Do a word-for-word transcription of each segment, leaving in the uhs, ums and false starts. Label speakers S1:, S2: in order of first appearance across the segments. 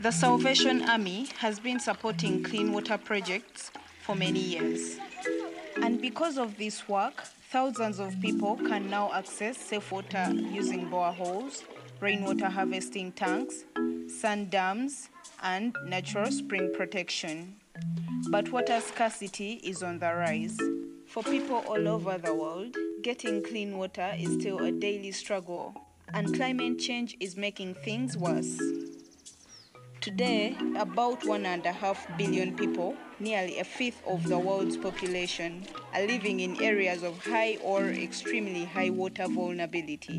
S1: The Salvation Army has been supporting clean water projects for many years. And because of this work, thousands of people can now access safe water using boreholes, rainwater harvesting tanks, sand dams, and natural spring protection. But water scarcity is on the rise. For people all over the world, getting clean water is still a daily struggle, and climate change is making things worse. Today, about one and a half billion people, nearly a fifth of the world's population, are living in areas of high or extremely high water vulnerability.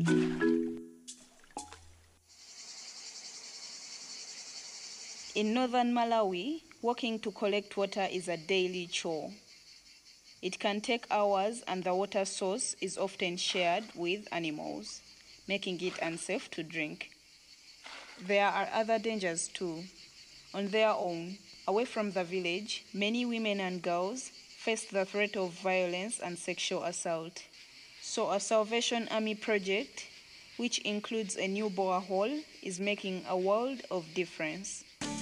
S1: In northern Malawi, walking to collect water is a daily chore. It can take hours, and the water source is often shared with animals, making it unsafe to drink. There are other dangers too. On their own, away from the village, many women and girls face the threat of violence and sexual assault. So a Salvation Army project, which includes a new borehole, is making a world of difference.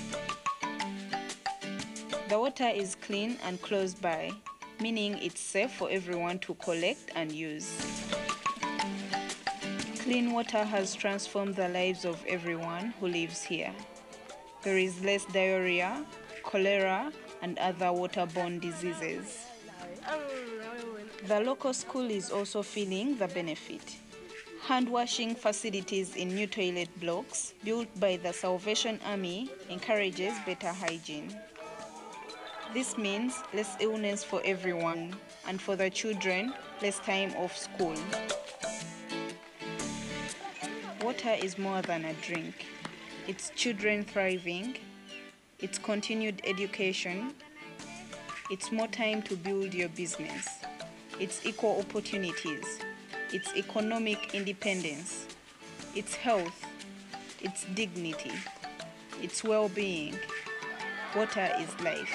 S1: The water is clean and close by, meaning it's safe for everyone to collect and use. Clean water has transformed the lives of everyone who lives here. There is less diarrhea, cholera, and other waterborne diseases. The local school is also feeling the benefit. Hand-washing facilities in new toilet blocks built by the Salvation Army encourages better hygiene. This means less illness for everyone, and for the children, less time off school. Water is more than a drink. It's children thriving, it's continued education, it's more time to build your business, it's equal opportunities, it's economic independence, it's health, it's dignity, it's well-being. Water is life.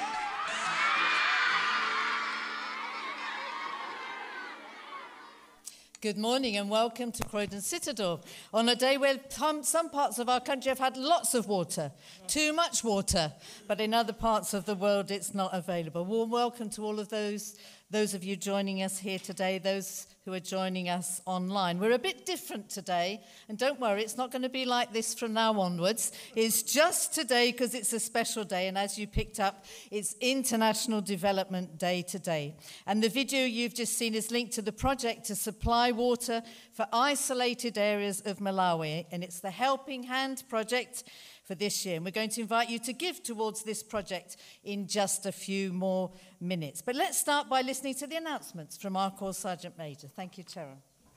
S2: Good morning and welcome to Croydon Citadel on a day where some parts of our country have had lots of water, too much water, but in other parts of the world it's not available. Warm welcome to all of those, those of you joining us here today, those who are joining us online. We're a bit different today, and don't worry, it's not going to be like this from now onwards. It's just today because it's a special day, and as you picked up, it's International Development Day today. And the video you've just seen is linked to the project to supply water for isolated areas of Malawi, and it's the Helping Hand project for this year. And we're going to invite you to give towards this project in just a few more minutes. But let's start by listening to the announcements from our Corps Sergeant Major. Thank you, Tara.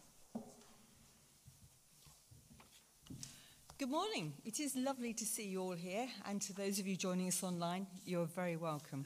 S3: Good morning. It is lovely to see you all here, and to those of you joining us online, you're very welcome.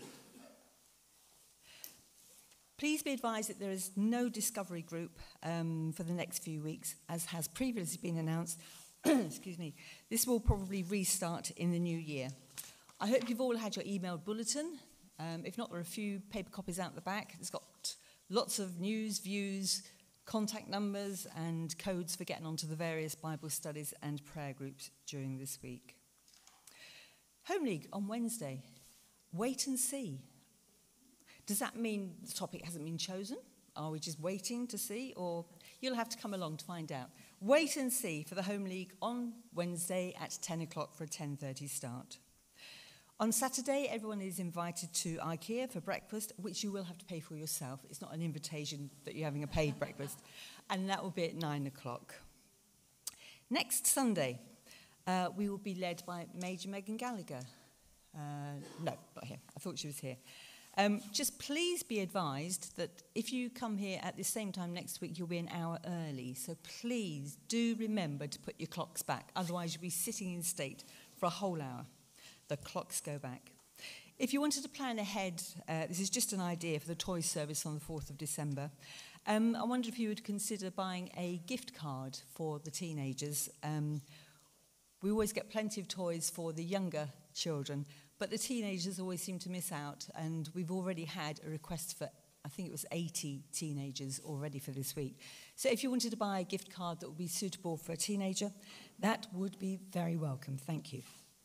S3: Please be advised that there is no discovery group um, for the next few weeks, as has previously been announced. Excuse me. This will probably restart in the new year. I hope you've all had your email bulletin. Um, if not, there are a few paper copies out the back. It's got lots of news, views, contact numbers, and codes for getting onto the various Bible studies and prayer groups during this week. Home League on Wednesday. Wait and see. Does that mean the topic hasn't been chosen? Are we just waiting to see? Or you'll have to come along to find out. Wait and see for the Home League on Wednesday at ten o'clock for a ten thirty start. On Saturday, everyone is invited to IKEA for breakfast, which you will have to pay for yourself. It's not an invitation that you're having a paid breakfast. And that will be at nine o'clock. Next Sunday, uh, we will be led by Major Megan Gallagher. Uh, no, not here. I thought she was here. Um, just please be advised that if you come here at the same time next week, you'll be an hour early. So please do remember to put your clocks back. Otherwise, you'll be sitting in state for a whole hour. The clocks go back. If you wanted to plan ahead, uh, this is just an idea for the toy service on the fourth of December. Um, I wonder if you would consider buying a gift card for the teenagers. Um, we always get plenty of toys for the younger children, but the teenagers always seem to miss out, and we've already had a request for, I think it was eighty teenagers already for this week. So if you wanted to buy a gift card that would be suitable for a teenager, that would be very welcome. Thank you.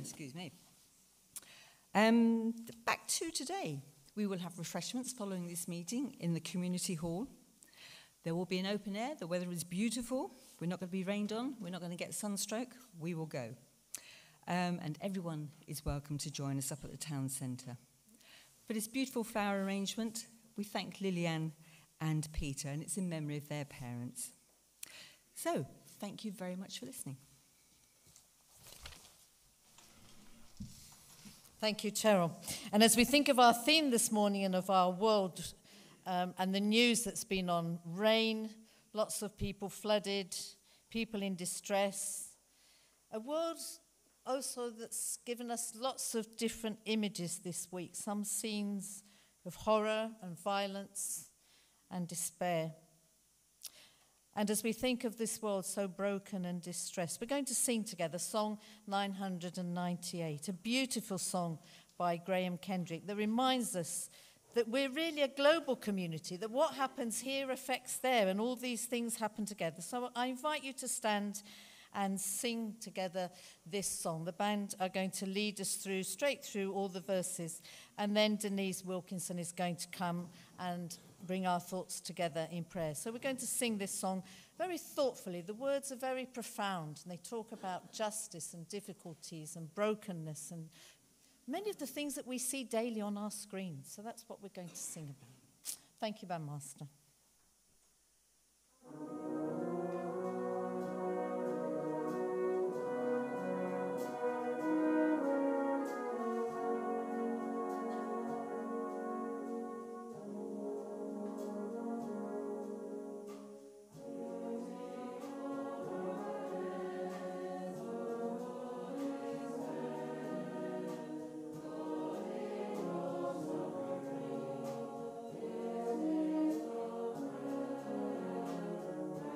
S3: Excuse me. Um, back to today. We will have refreshments following this meeting in the community hall. There will be an open air. The weather is beautiful. We're not going to be rained on. We're not going to get sunstroke. We will go. Um, and everyone is welcome to join us up at the town centre. For this beautiful flower arrangement, we thank Lillian and Peter, and it's in memory of their parents. So, thank you very much for listening.
S2: Thank you, Cheryl. And as we think of our theme this morning and of our world um, and the news that's been on, rain, lots of people flooded, people in distress, a world also that's given us lots of different images this week, some scenes of horror and violence and despair. And as we think of this world so broken and distressed, we're going to sing together Song nine hundred ninety-eight, a beautiful song by Graham Kendrick that reminds us that we're really a global community, that what happens here affects there, and all these things happen together. So I invite you to stand and sing together this song. The band are going to lead us through, straight through all the verses, and then Denise Wilkinson is going to come and bring our thoughts together in prayer. So we're going to sing this song very thoughtfully. The words are very profound, and they talk about justice and difficulties and brokenness and many of the things that we see daily on our screens. So that's what we're going to sing about. Thank you, Bandmaster.
S4: Thank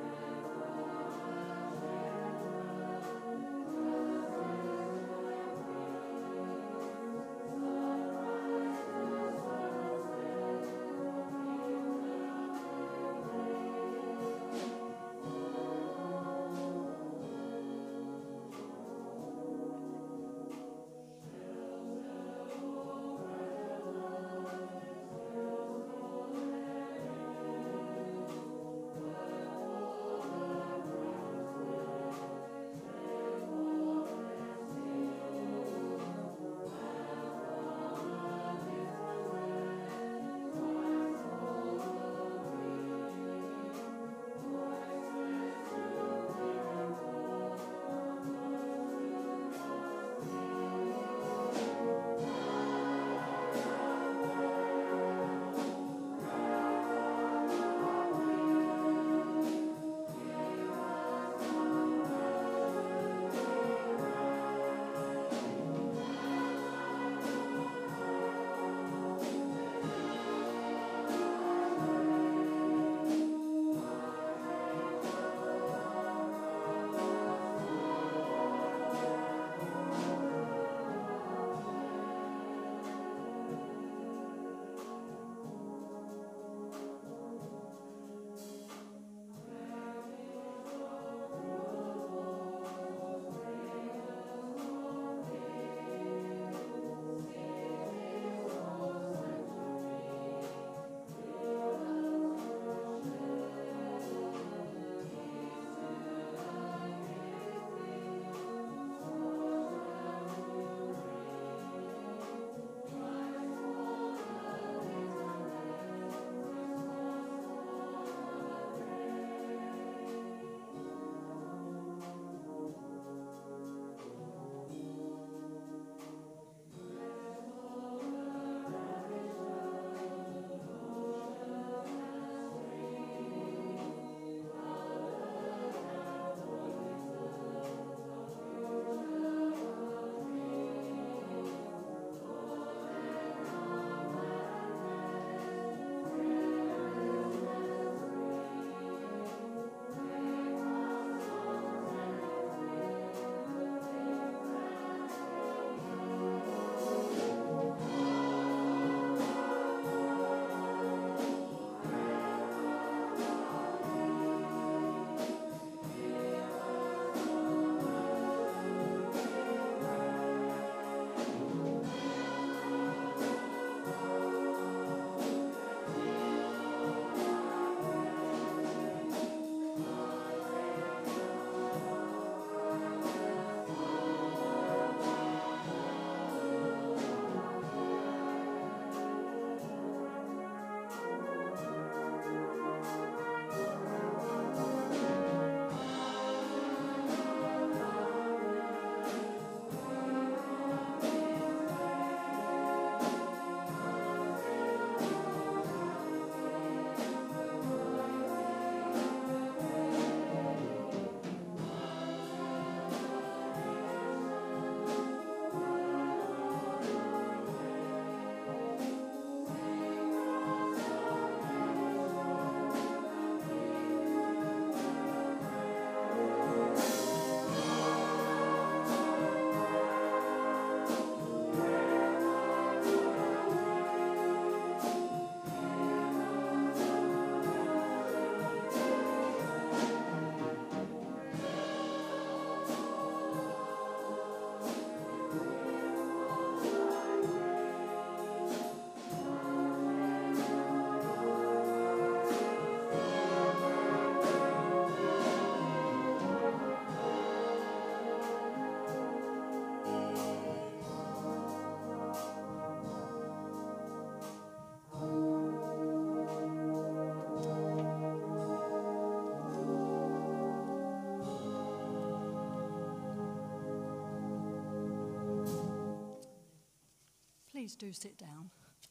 S4: please do sit down.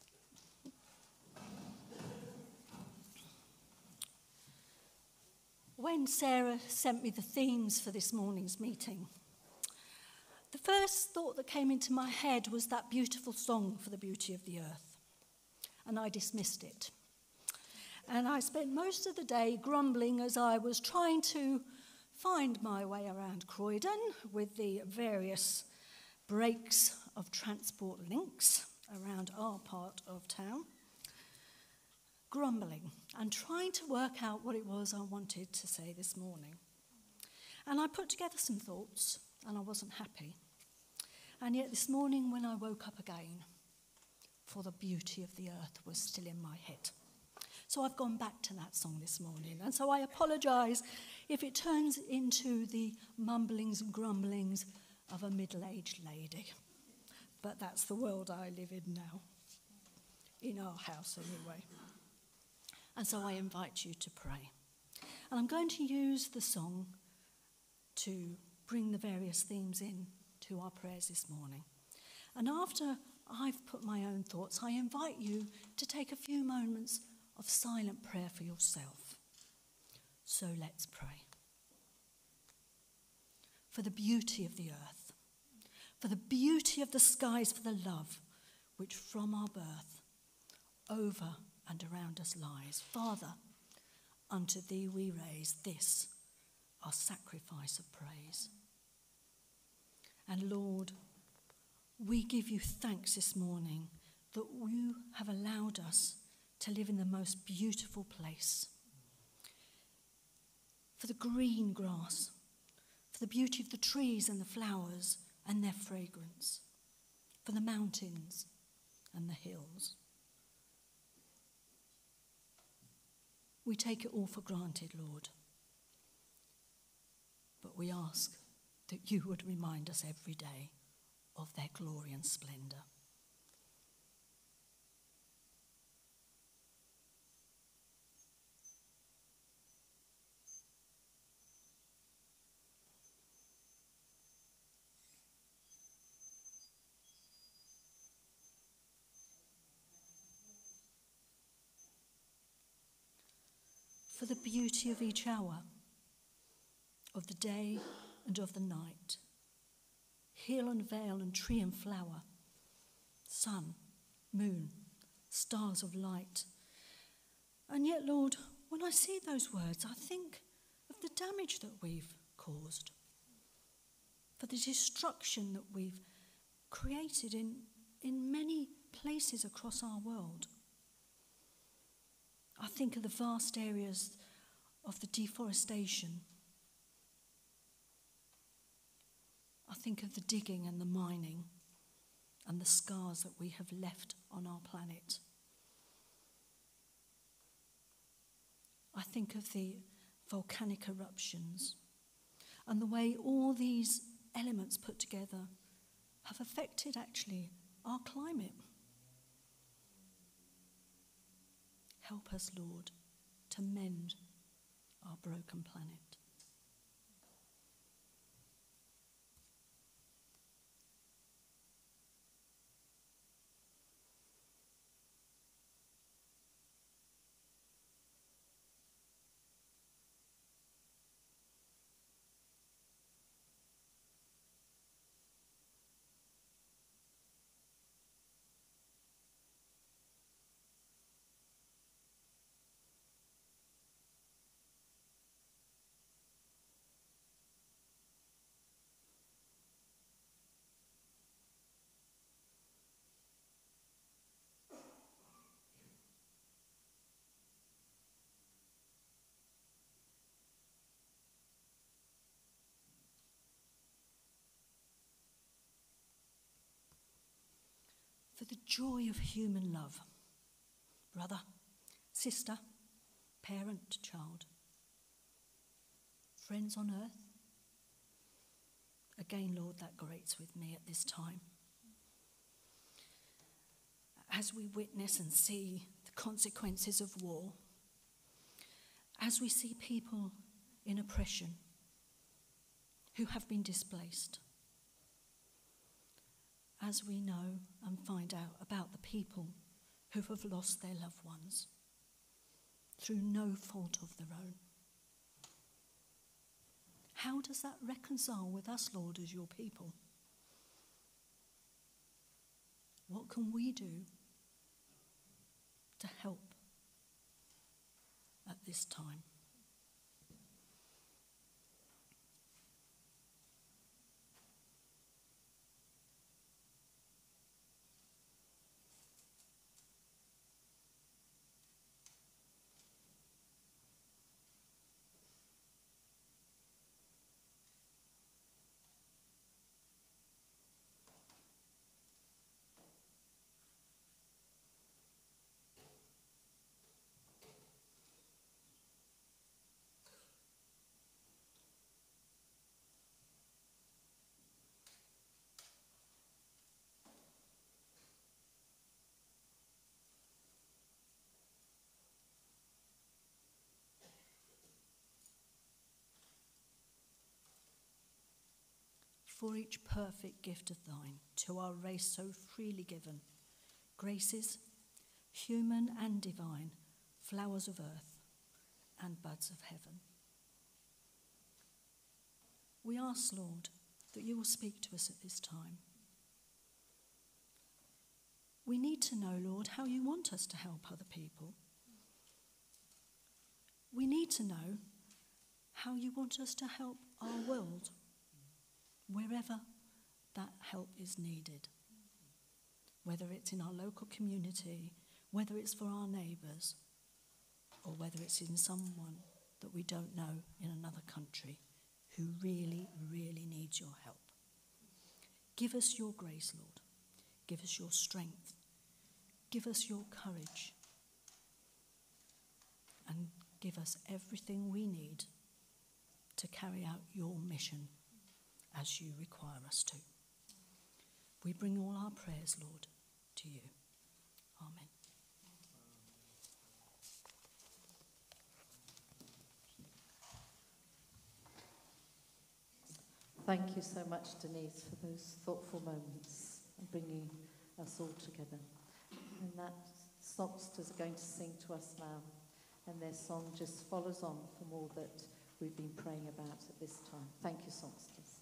S4: When Sarah sent me the themes for this morning's meeting, the first thought that came into my head was that beautiful song for the beauty of the earth, and I dismissed it. And I spent most of the day grumbling as I was trying to find my way around Croydon with the various breaks of transport links around our part of town, grumbling and trying to work out what it was I wanted to say this morning. And I put together some thoughts, and I wasn't happy. And yet this morning when I woke up again, for the beauty of the earth was still in my head. So I've gone back to that song this morning. And so I apologise if it turns into the mumblings and grumblings of a middle-aged lady. But that's the world I live in now, in our house anyway. And so I invite you to pray. And I'm going to use the song to bring the various themes in to our prayers this morning. And after I've put my own thoughts, I invite you to take a few moments of silent prayer for yourself. So let's pray. For the beauty of the earth, for the beauty of the skies, for the love which from our birth over and around us lies. Father, unto thee we raise this, our sacrifice of praise. And Lord, we give you thanks this morning that you have allowed us to live in the most beautiful place. For the green grass, for the beauty of the trees and the flowers and their fragrance, for the mountains and the hills. We take it all for granted, Lord, but we ask that you would remind us every day of their glory and splendour. For the beauty of each hour, of the day and of the night, hill and vale and tree and flower, sun, moon, stars of light. And yet, Lord, when I see those words, I think of the damage that we've caused, for the destruction that we've created in, in many places across our world. I think of the vast areas of the deforestation. I think of the digging and the mining and the scars that we have left on our planet. I think of the volcanic eruptions and the way all these elements put together have affected actually our climate. Help us, Lord, to mend our broken planet. For the joy of human love, brother, sister, parent, child, friends on earth. Again, Lord, that grates with me at this time. As we witness and see the consequences of war, as we see people in oppression who have been displaced, as we know and find out about the people who have lost their loved ones through no fault of their own. How does that reconcile with us, Lord, as your people? What can we do to help at this time? For each perfect gift of thine, to our race so freely given, graces, human and divine, flowers of earth and buds of heaven. We ask, Lord, that you will speak to us at this time. We need to know, Lord, how you want us to help other people. We need to know how you want us to help our world, wherever that help is needed, whether it's in our local community, whether it's for our neighbours, or whether it's in someone that we don't know in another country who really, really needs your help. Give us your grace, Lord. Give us your strength. Give us your courage. And give us everything we need to carry out your mission as you require us to. We bring all our prayers, Lord, to you. Amen.
S2: Thank you so much, Denise, for those thoughtful moments and bringing us all together. And that songsters are going to sing to us now, and their song just follows on from all that we've been praying about at this time. Thank you, songsters.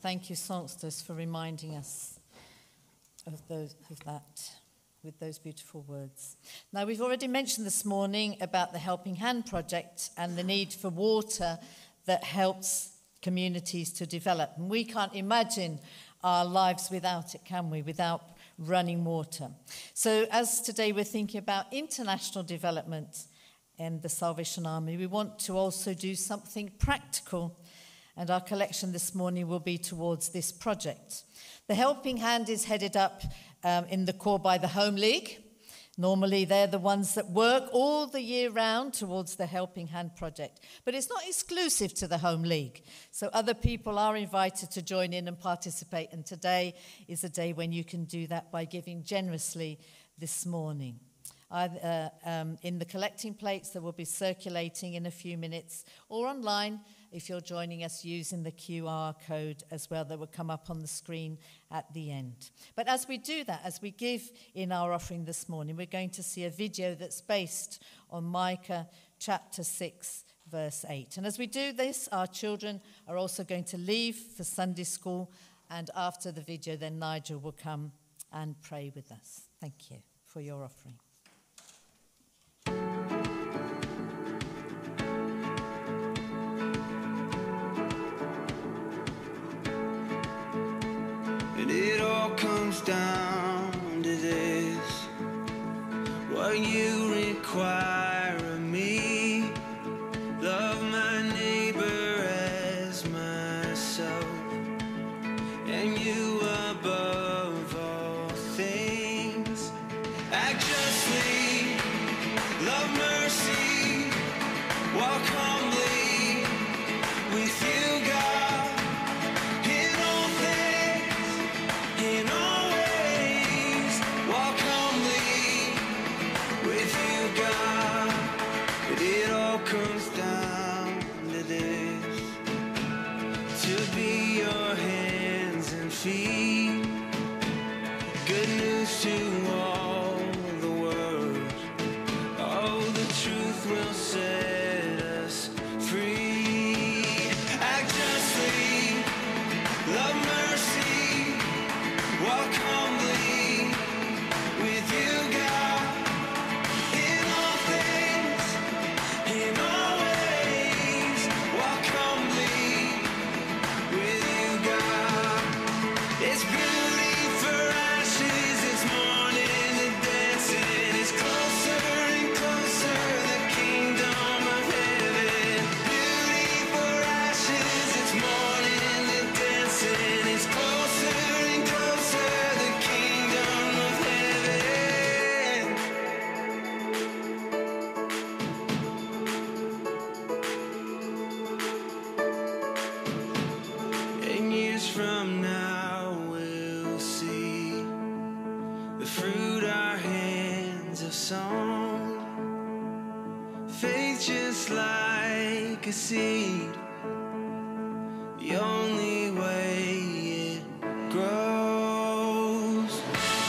S2: Thank you, Songsters, for reminding us of, those, of that with those beautiful words. Now, we've already mentioned this morning about the Helping Hand Project and the need for water that helps communities to develop. And we can't imagine our lives without it, can we? Without running water. So as today we're thinking about international development in the Salvation Army, we want to also do something practical. And our collection this morning will be towards this project. The Helping Hand is headed up um, in the core by the Home League. Normally, they're the ones that work all the year round towards the Helping Hand project. But it's not exclusive to the Home League. So other people are invited to join in and participate. And today is a day when you can do that by giving generously this morning. Uh, um, in the collecting plates that will be circulating in a few minutes, or online if you're joining us using the Q R code as well that will come up on the screen at the end. But as we do that, as we give in our offering this morning, we're going to see a video that's based on Micah chapter six, verse eight. And as we do this, our children are also going to leave for Sunday school, and after the video, then Nigel will come and pray with us. Thank you for your offering.
S5: And it all comes down to this: what you require of me. Love my neighbor as myself, and you above all things. Act justly, love mercy, walk humbly with you, God. Comes down to this: to be your hands and feet, good news to all the world. Oh, the truth will set us free. Act justly, love mercy, walk humbly with you, God. From now we'll see the fruit our hands have sown. Faith just like a seed, the only way it grows.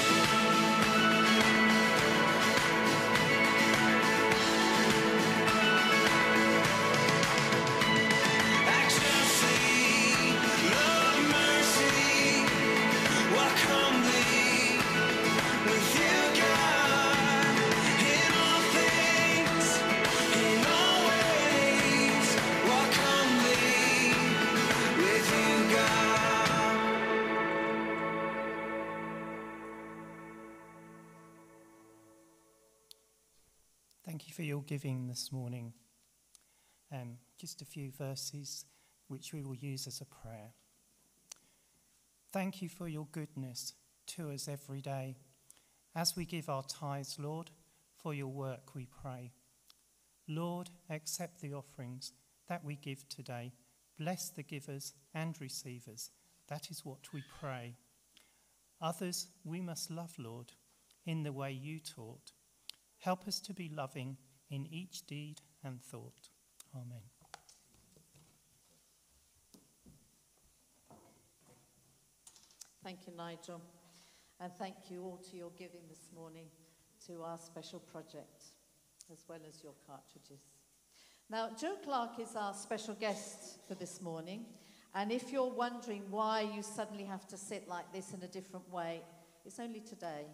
S6: Thank you for your giving this morning. Um, just a few verses which we will use as a prayer. Thank you for your goodness to us every day. As we give our tithes, Lord, for your work we pray. Lord, accept the offerings that we give today. Bless the givers and receivers. That is what we pray. Others we must love, Lord, in the way you taught. Help us to be loving in each deed and thought. Amen.
S2: Thank you, Nigel. And thank you all to your giving this morning to our special project, as well as your cartridges. Now, Joe Clark is our special guest for this morning, And if you're wondering why you suddenly have to sit like this in a different way, it's only today.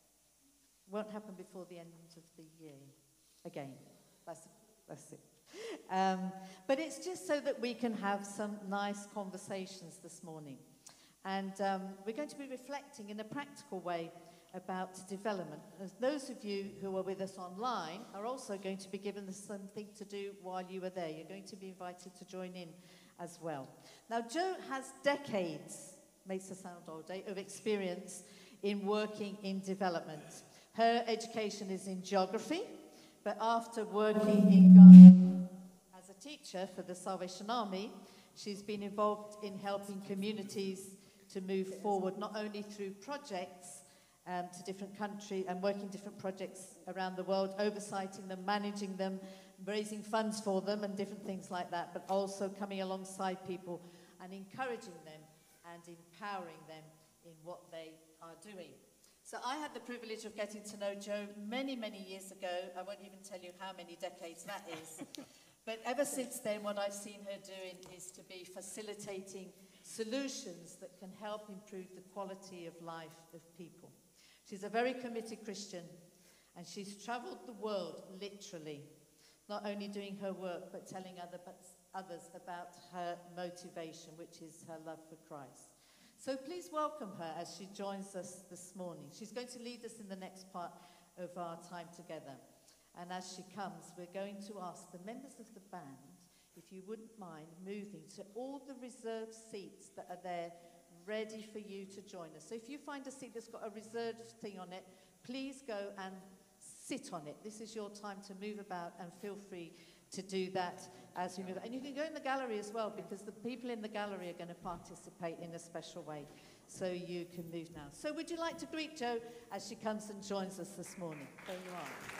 S2: It won't happen before the end of the year. Again, that's, that's it. Um, but it's just so that we can have some nice conversations this morning. And um, we're going to be reflecting in a practical way about development. As those of you who are with us online are also going to be given something to do while you are there. You're going to be invited to join in as well. Now, Jo has decades, makes her sound old, eh, of experience in working in development. Her education is in geography, but after working in Ghana as a teacher for the Salvation Army, she's been involved in helping communities to move forward, not only through projects um, to different countries and working different projects around the world, oversighting them, managing them, raising funds for them and different things like that, but also coming alongside people and encouraging them and empowering them in what they are doing. So I had the privilege of getting to know Jo many, many years ago. I won't even tell you how many decades that is. But ever since then, what I've seen her doing is to be facilitating solutions that can help improve the quality of life of people. She's a very committed Christian, and she's traveled the world, literally, not only doing her work, but telling other, but others about her motivation, which is her love for Christ. So please welcome her as she joins us this morning. She's going to lead us in the next part of our time together. And as she comes, we're going to ask the members of the band, if you wouldn't mind moving to all the reserved seats that are there, ready for you to join us. So if you find a seat that's got a reserved thing on it, please go and sit on it. This is your time to move about, and feel free to do that as we move. And you can go in the gallery as well, because the people in the gallery are going to participate in a special way. So you can move now. So would you like to greet Jo as she comes and joins us this morning? There you are.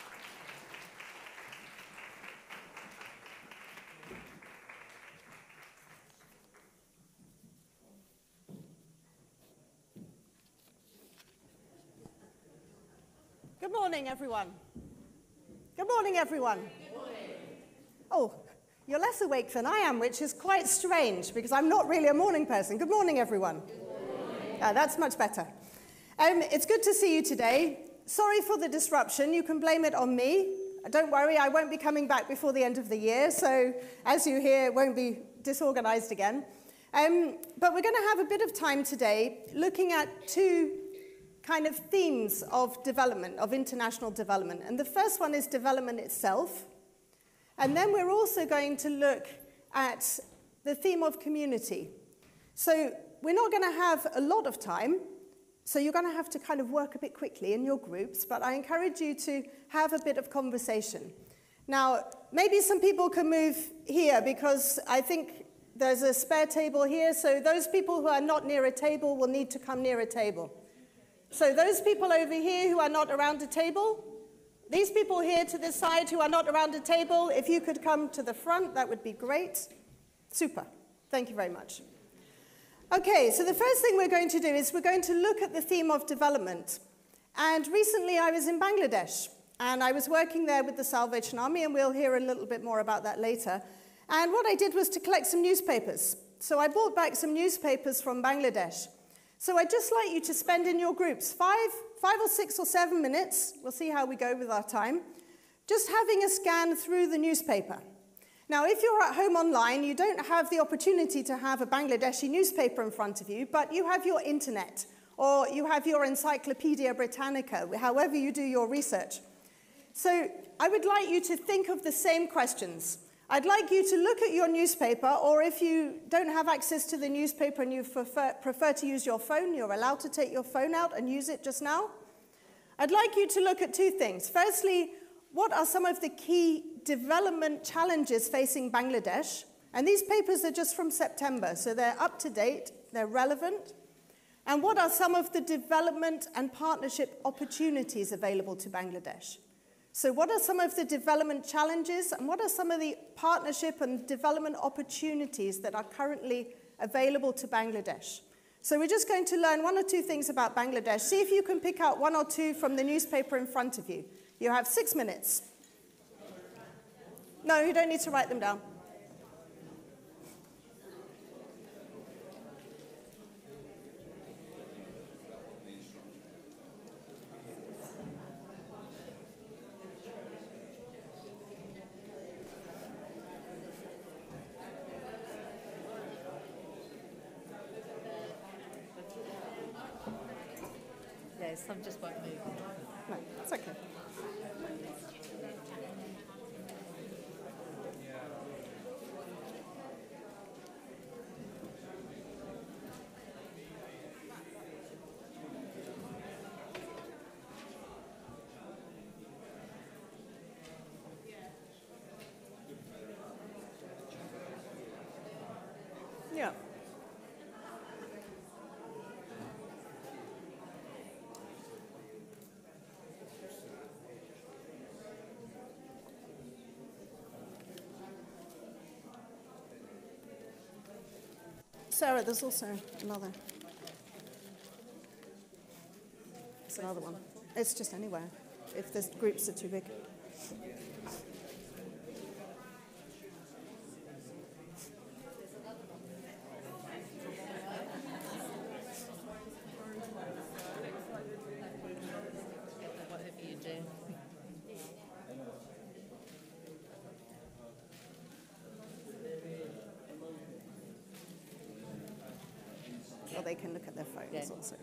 S7: Good morning, everyone. Good morning, everyone. Good morning. Oh, you're less awake than I am, which is quite strange, because I'm not really a morning person. Good morning, everyone. Good morning. Uh, that's much better. Um, it's good to see you today. Sorry for the disruption. You can blame it on me. Don't worry, I won't be coming back before the end of the year, so as you hear, it won't be disorganized again. Um, but we're going to have a bit of time today looking at two kind of themes of development, of international development. And the first one is development itself. And then we're also going to look at the theme of community. So we're not going to have a lot of time, so you're going to have to kind of work a bit quickly in your groups, but I encourage you to have a bit of conversation. Now, maybe some people can move here, because I think there's a spare table here, so those people who are not near a table will need to come near a table. So those people over here who are not around a table, these people here to this side who are not around a table, if you could come to the front, that would be great. Super. Thank you very much. Okay, so the first thing we're going to do is we're going to look at the theme of development. And recently I was in Bangladesh, and I was working there with the Salvation Army, and we'll hear a little bit more about that later. And what I did was to collect some newspapers. So I brought back some newspapers from Bangladesh. So I'd just like you to spend in your groups five, five or six or seven minutes, we'll see how we go with our time, just having a scan through the newspaper. Now, if you're at home online, you don't have the opportunity to have a Bangladeshi newspaper in front of you, but you have your internet, or you have your Encyclopedia Britannica, however you do your research. So I would like you to think of the same questions. I'd like you to look at your newspaper, or if you don't have access to the newspaper and you prefer, prefer to use your phone, you're allowed to take your phone out and use it just now. I'd like you to look at two things. Firstly, what are some of the key development challenges facing Bangladesh? And these papers are just from September, so they're up to date, they're relevant. And what are some of the development and partnership opportunities available to Bangladesh? So what are some of the development challenges, and what are some of the partnership and development opportunities that are currently available to Bangladesh? So we're just going to learn one or two things about Bangladesh. See if you can pick out one or two from the newspaper in front of you. You have six minutes. No, you don't need to write them down.
S2: okay, some just won't move.
S7: No, it's okay. Yeah. Sarah, there's also another. It's another one. It's just anywhere, if the groups are too big.
S2: Whatever you do.
S7: Or they can look at their phones
S2: Yeah.
S7: also.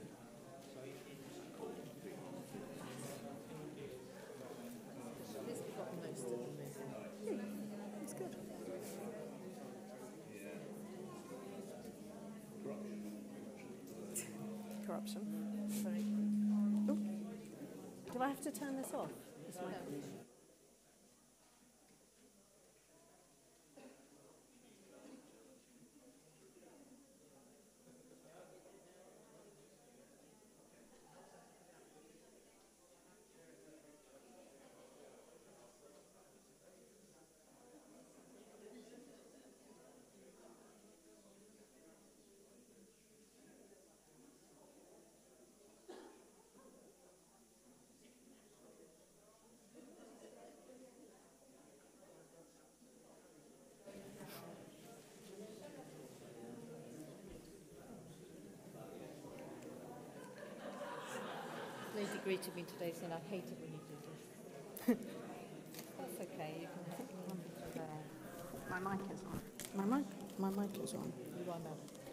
S2: This has got most of them moving.
S7: That's good. Corruption.
S2: Sorry.
S7: Do I have to turn this off? This mic?
S2: Lady greeted me today saying, I hate it when you do this. That's okay, you can have one there.
S7: My mic is on. My mic, my mic is on.
S2: You are now.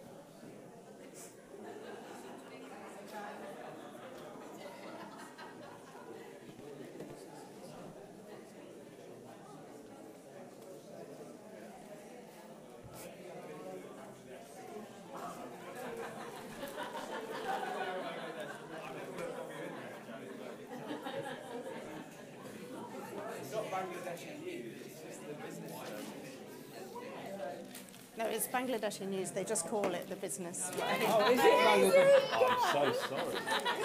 S7: No, it's Bangladeshi News. They just call it the business.
S8: Oh, is it Bangladesh? I'm so sorry.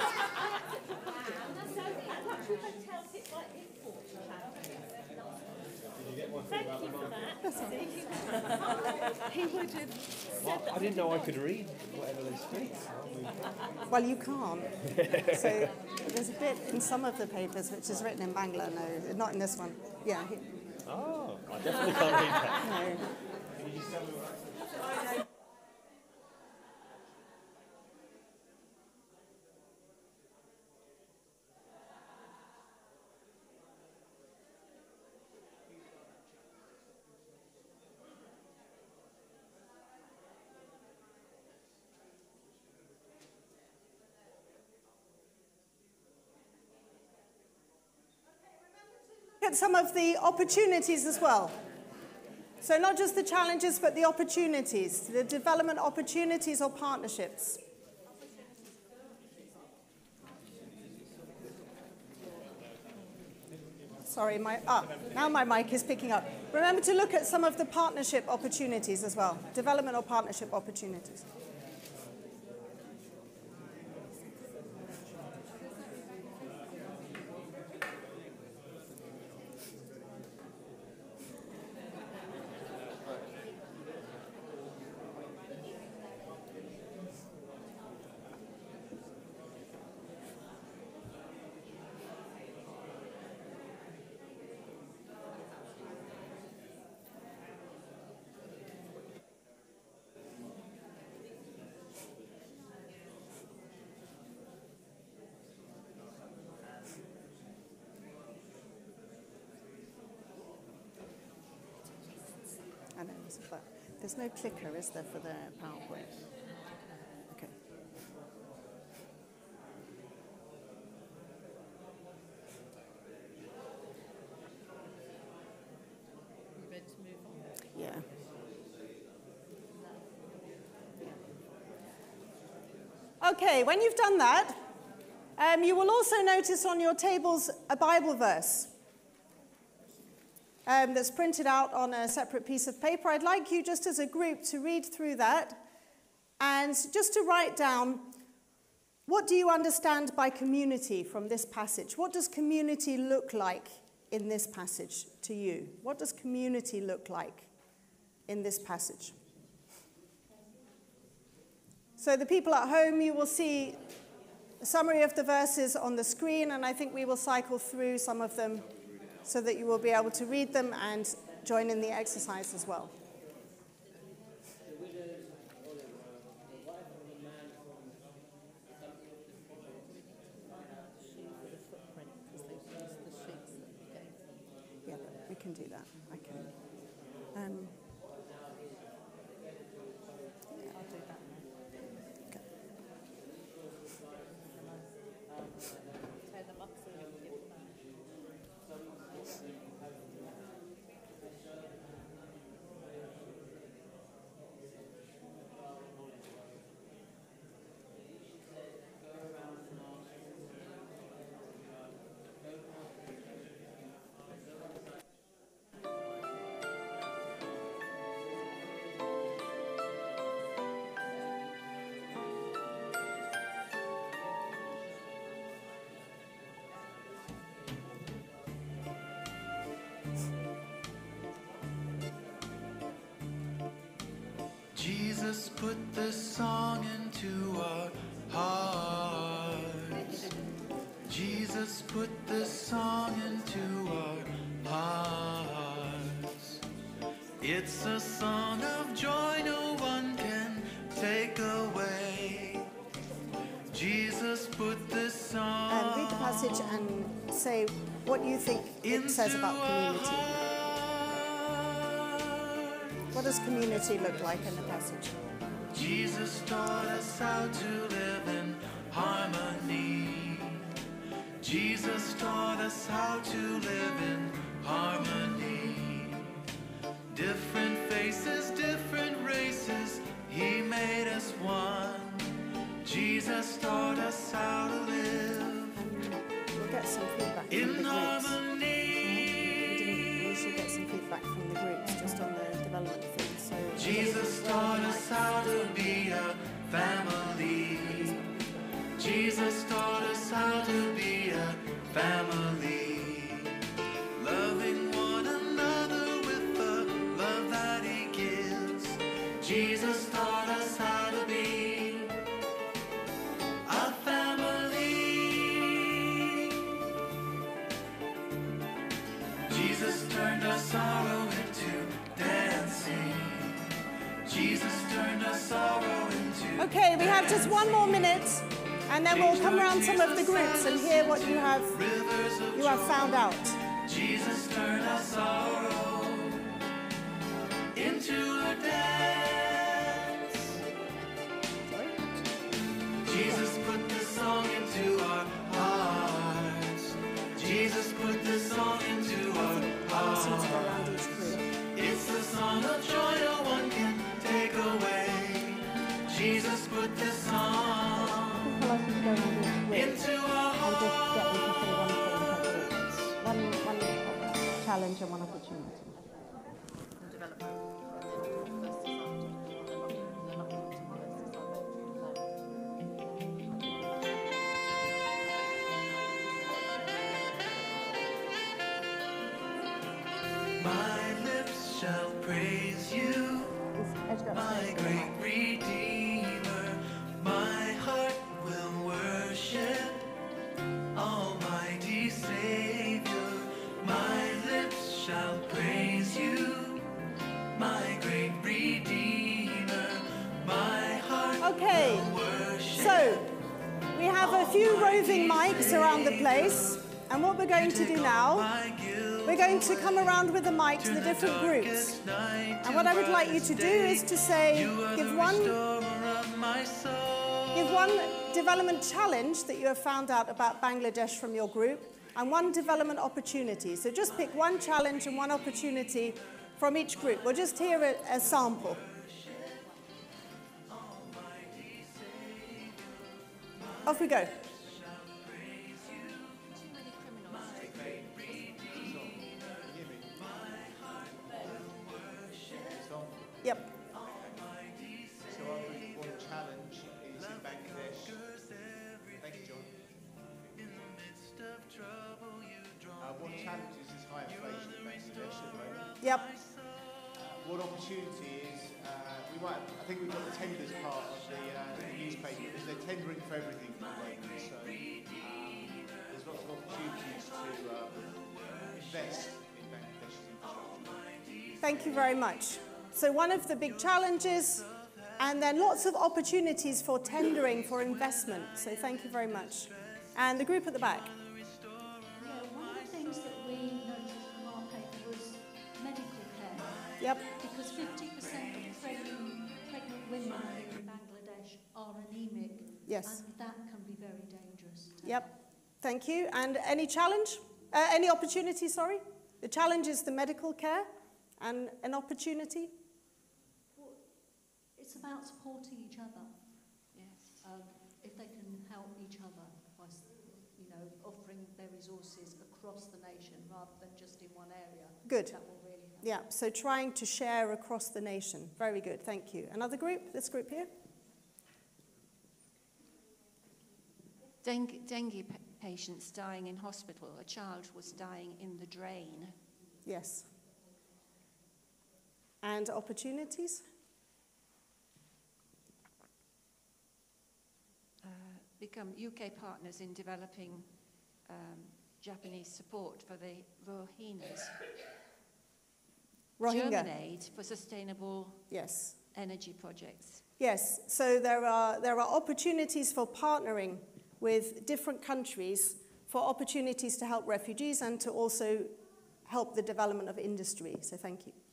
S3: He would have
S8: Well, I didn't know I could read whatever they speak.
S7: Well, you can't. So there's a bit in some of the papers which is written in Bangla. No, not in this one. Yeah. he-
S8: Oh, I definitely can't read that.
S7: No. At some of the opportunities as well. So not just the challenges, but the opportunities, the development opportunities or partnerships. Sorry, my, ah, now my mic is picking up. Remember to look at some of the partnership opportunities as well, development or partnership opportunities. I know, but there's no clicker, is there, for the PowerPoint? Okay. Okay, when you've done that, um, you will also notice on your tables a Bible verse um, that's printed out on a separate piece of paper. I'd like you just as a group to read through that and just to write down, what do you understand by community from this passage? What does community look like in this passage to you? What does community look like in this passage? So the people at home, you will see a summary of the verses on the screen, and I think we will cycle through some of them so that you will be able to read them and join in the exercise as well. Yeah, we can do that. I can. Um, yeah, I'll do that. Okay.
S5: Jesus put the song into our hearts. Jesus put the song into our hearts. It's a song of joy no one can take away. Jesus put the song.
S7: And read the passage and say what you think it says about community. What does community look like in the passage?
S5: Jesus taught us how to live in harmony. Jesus taught us how to live in harmony. Different faces, different races, he made us one. Jesus taught us how to live
S7: And we'll get some feedback from
S5: in
S7: the groups.
S5: harmony.
S7: We, didn't, we should get some feedback from the groups just on the development thing. So
S5: Jesus taught us how to be a family. Jesus taught us how to be a family. Loving one another with the love that he gives. Jesus taught us how to be a family. Jesus turned our sorrow into dancing. Jesus turned our sorrow into
S7: okay, we have just one more minute, and then we'll come around some of the groups and hear what you have you have found out.
S5: Jesus turned our sorrow into a dance. Jesus put the song into our hearts. Jesus put the song into our hearts.
S7: Around each group.
S5: It's the song of joy no one can take away. Jesus put the song into our hearts.
S7: One, one challenge and one opportunity.
S5: My lips shall praise you, my great Redeemer. My heart will worship, Almighty Savior. My lips shall praise you, my great Redeemer. My heart
S7: Okay,
S5: will worship.
S7: so we have a few roving mics around the place, and what we're going to do now, we're going to come around with the mic to the different groups. And what I would like you to do is to say, give one, give one development challenge that you have found out about Bangladesh from your group, and one development opportunity. So just pick one challenge and one opportunity from each group. We'll just hear a, a sample. Off we go. Yep.
S9: So our group one challenge is in Bangladesh. Thank you, John. Uh, one challenge is this high inflation in Bangladesh at the moment.
S7: Yep.
S9: What opportunity is, uh, we might, I think we've got the tenders part of the, uh, the newspaper, because they're tendering for everything at the moment, so um, there's lots of opportunities to uh, invest in Bangladesh's infrastructure.
S7: Thank you very much. So one of the big challenges, and then lots of opportunities for tendering for investment. So thank you very much. And the group at the back.
S4: Yeah, one of the things that we noticed from our paper was medical care.
S7: Yep.
S4: Because fifty percent of pregnant, pregnant women in Bangladesh are anemic.
S7: Yes.
S4: And that can be very dangerous.
S7: Yep. Thank you. And any challenge? Uh, any opportunity, sorry? The challenge is the medical care and an opportunity?
S4: Well, it's about supporting each other. Yes. Um, if they can help each other by, you know, offering their resources across the nation rather than just in one area.
S7: Good.
S4: That will really help.
S7: Yeah, so trying to share across the nation. Very good, thank you. Another group, this group here?
S10: Dengue, dengue pa- patients dying in hospital. A child was dying in the drain.
S7: Yes. And opportunities?
S10: Uh, become U K partners in developing um, Japanese support for the Rohingyas.
S7: Rohingya.
S10: German aid for sustainable
S7: Yes.
S10: energy projects.
S7: Yes, so there are, there are opportunities for partnering with different countries for opportunities to help refugees and to also help the development of industry. So thank you.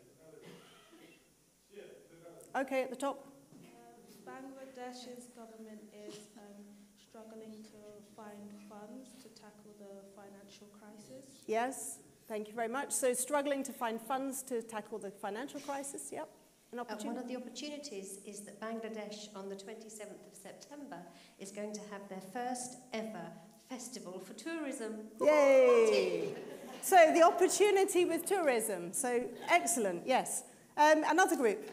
S7: Okay, at the top.
S11: Bangladesh's government is um, struggling to find funds to tackle the financial crisis.
S7: Yes, thank you very much. So struggling to find funds to tackle the financial crisis, yep. An
S12: Uh,
S7: opportunity.
S12: one of the opportunities is that Bangladesh on the twenty-seventh of September is going to have their first ever festival for tourism.
S7: Yay! So the opportunity with tourism. So excellent, yes. Um, another group.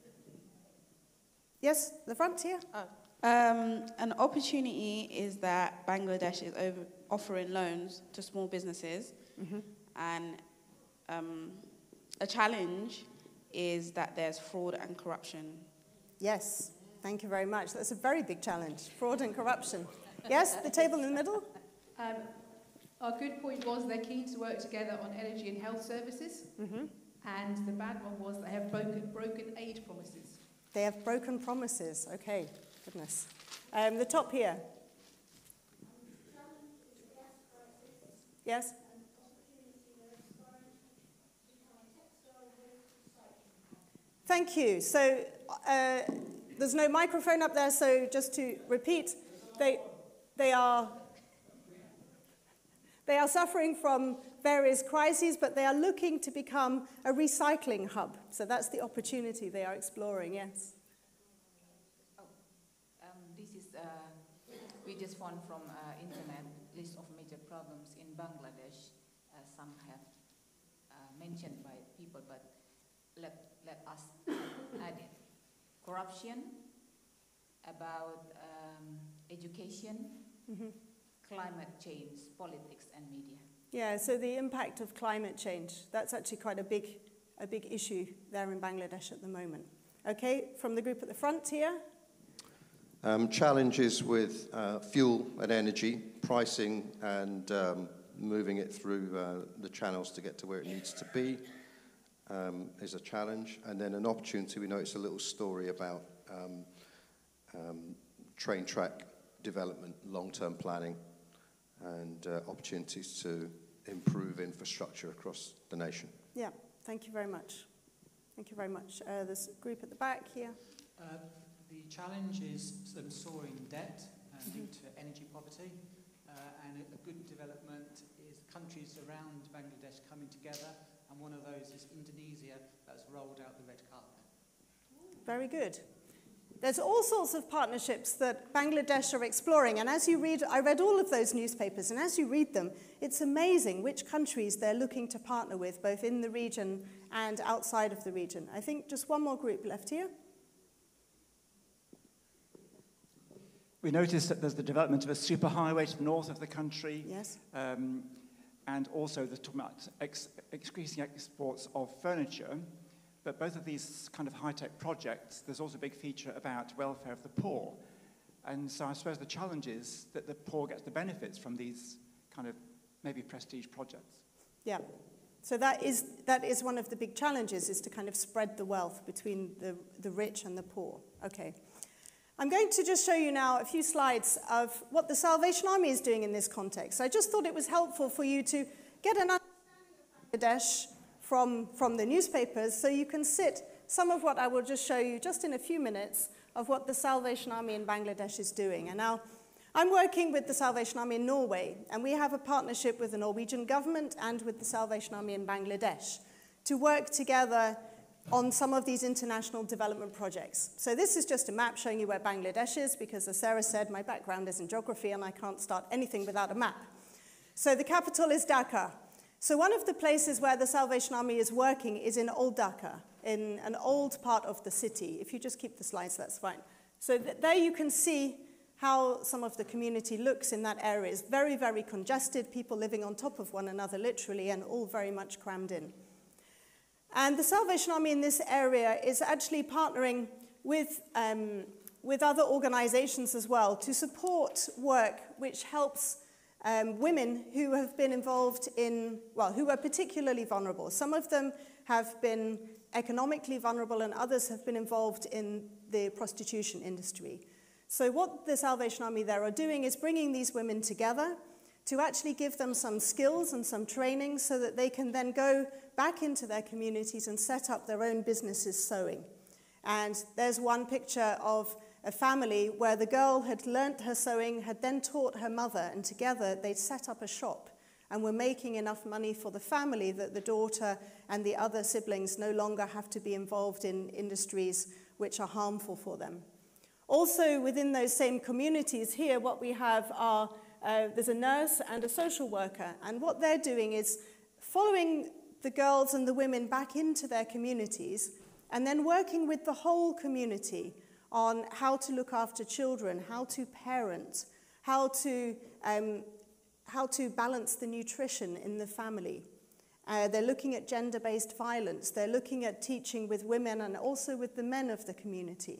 S7: Yes, the front here.
S13: Oh. Um, an opportunity is that Bangladesh is over offering loans to small businesses,
S7: mm-hmm.
S13: and um, a challenge is that there's fraud and corruption.
S7: Yes, thank you very much. That's a very big challenge, fraud and corruption. Yes, the table in the middle.
S14: Um, our good point was they're keen to work together on energy and health services,
S7: mm-hmm.
S14: and the bad one was they have broken, broken aid promises.
S7: They have broken promises. Okay, goodness. Um, the top here. Yes? Thank you. So uh, there's no microphone up there, so just to repeat, they, they, are, they are suffering from various crises, but they are looking to become a recycling hub. So that's the opportunity they are exploring, yes.
S15: Oh, um, this is, uh, we just found from uh, internet list of major problems in Bangladesh. Uh, some have uh, mentioned by people, but let, let us add it. Corruption, about um, education,
S7: mm-hmm.
S15: climate change, politics and media.
S7: Yeah, so the impact of climate change, that's actually quite a big, a big issue there in Bangladesh at the moment. Okay, from the group at the front here.
S16: Um, challenges with uh, fuel and energy, pricing and um, moving it through uh, the channels to get to where it needs to be um, is a challenge. And then an opportunity, we know it's a little story about um, um, train track development, long-term planning, and uh, opportunities to improve infrastructure across the nation.
S7: Yeah, thank you very much. Thank you very much. Uh, this group at the back here.
S17: Uh, the challenge is some soaring debt uh, due to energy poverty, uh, and a, a good development is countries around Bangladesh coming together, and one of those is Indonesia that's rolled out the red carpet.
S7: Very good. There's all sorts of partnerships that Bangladesh are exploring. And as you read, I read all of those newspapers, and as you read them, it's amazing which countries they're looking to partner with, both in the region and outside of the region. I think just one more group left here.
S18: We noticed that there's the development of a superhighway to the north of the country.
S7: Yes.
S18: Um, and also the talking about ex increasing exports of furniture. But both of these kind of high-tech projects, there's also a big feature about welfare of the poor. And so I suppose the challenge is that the poor gets the benefits from these kind of maybe prestige projects.
S7: Yeah. So that is, that is one of the big challenges, is to kind of spread the wealth between the, the rich and the poor. Okay. I'm going to just show you now a few slides of what the Salvation Army is doing in this context. I just thought it was helpful for you to get an understanding of Bangladesh from, from the newspapers, so you can sit some of what I will just show you just in a few minutes of what the Salvation Army in Bangladesh is doing. And now, I'm working with the Salvation Army in Norway, and we have a partnership with the Norwegian government and with the Salvation Army in Bangladesh to work together on some of these international development projects. So this is just a map showing you where Bangladesh is, because as Sarah said, my background is in geography and I can't start anything without a map. So the capital is Dhaka. So one of the places where the Salvation Army is working is in Old Dhaka, in an old part of the city. If you just keep the slides, that's fine. So th there you can see how some of the community looks in that area. It's very, very congested, people living on top of one another, literally, and all very much crammed in. And the Salvation Army in this area is actually partnering with, um, with other organizations as well to support work which helps Um, women who have been involved in, well, who are particularly vulnerable. Some of them have been economically vulnerable and others have been involved in the prostitution industry. So what the Salvation Army there are doing is bringing these women together to actually give them some skills and some training so that they can then go back into their communities and set up their own businesses sewing. And there's one picture of a family where the girl had learnt her sewing, had then taught her mother, and together they'd set up a shop and were making enough money for the family that the daughter and the other siblings no longer have to be involved in industries which are harmful for them. Also, within those same communities here, what we have are, uh, there's a nurse and a social worker, and what they're doing is following the girls and the women back into their communities and then working with the whole community on how to look after children, how to parent, how to, um, how to balance the nutrition in the family. Uh, they're looking at gender-based violence. They're looking at teaching with women and also with the men of the community.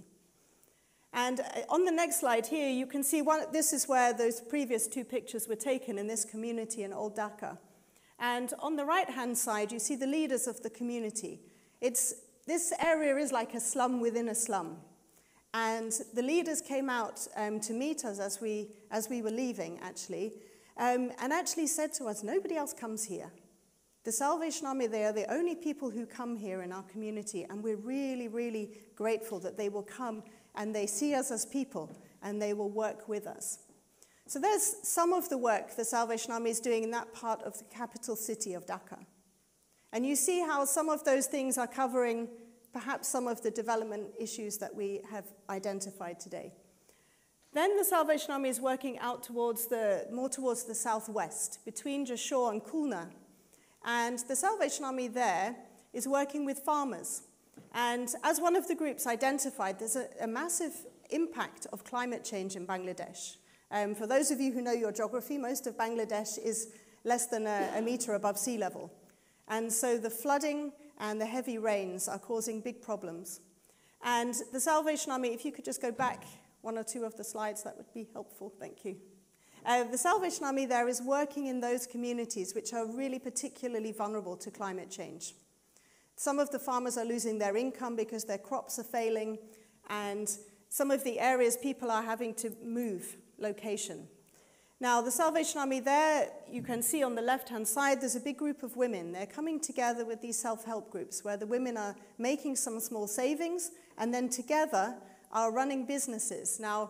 S7: And uh, on the next slide here, you can see one, this is where those previous two pictures were taken in this community in Old Dhaka. And on the right-hand side, you see the leaders of the community. It's, this area is like a slum within a slum. And the leaders came out um, to meet us as we, as we were leaving, actually, um, and actually said to us, nobody else comes here. The Salvation Army, they are the only people who come here in our community, and we're really, really grateful that they will come and they see us as people, and they will work with us. So there's some of the work the Salvation Army is doing in that part of the capital city of Dhaka. And you see how some of those things are covering perhaps some of the development issues that we have identified today. Then the Salvation Army is working out towards the, more towards the southwest, between Jashore and Khulna. And the Salvation Army there is working with farmers. And as one of the groups identified, there's a, a massive impact of climate change in Bangladesh. Um, for those of you who know your geography, most of Bangladesh is less than a, a meter above sea level. And so the flooding and the heavy rains are causing big problems. And the Salvation Army, if you could just go back one or two of the slides, that would be helpful. Thank you. Uh, the Salvation Army there is working in those communities which are really particularly vulnerable to climate change. Some of the farmers are losing their income because their crops are failing, and some of the areas people are having to move location. Now, the Salvation Army there, you can see on the left-hand side, there's a big group of women. They're coming together with these self-help groups where the women are making some small savings and then together are running businesses. Now,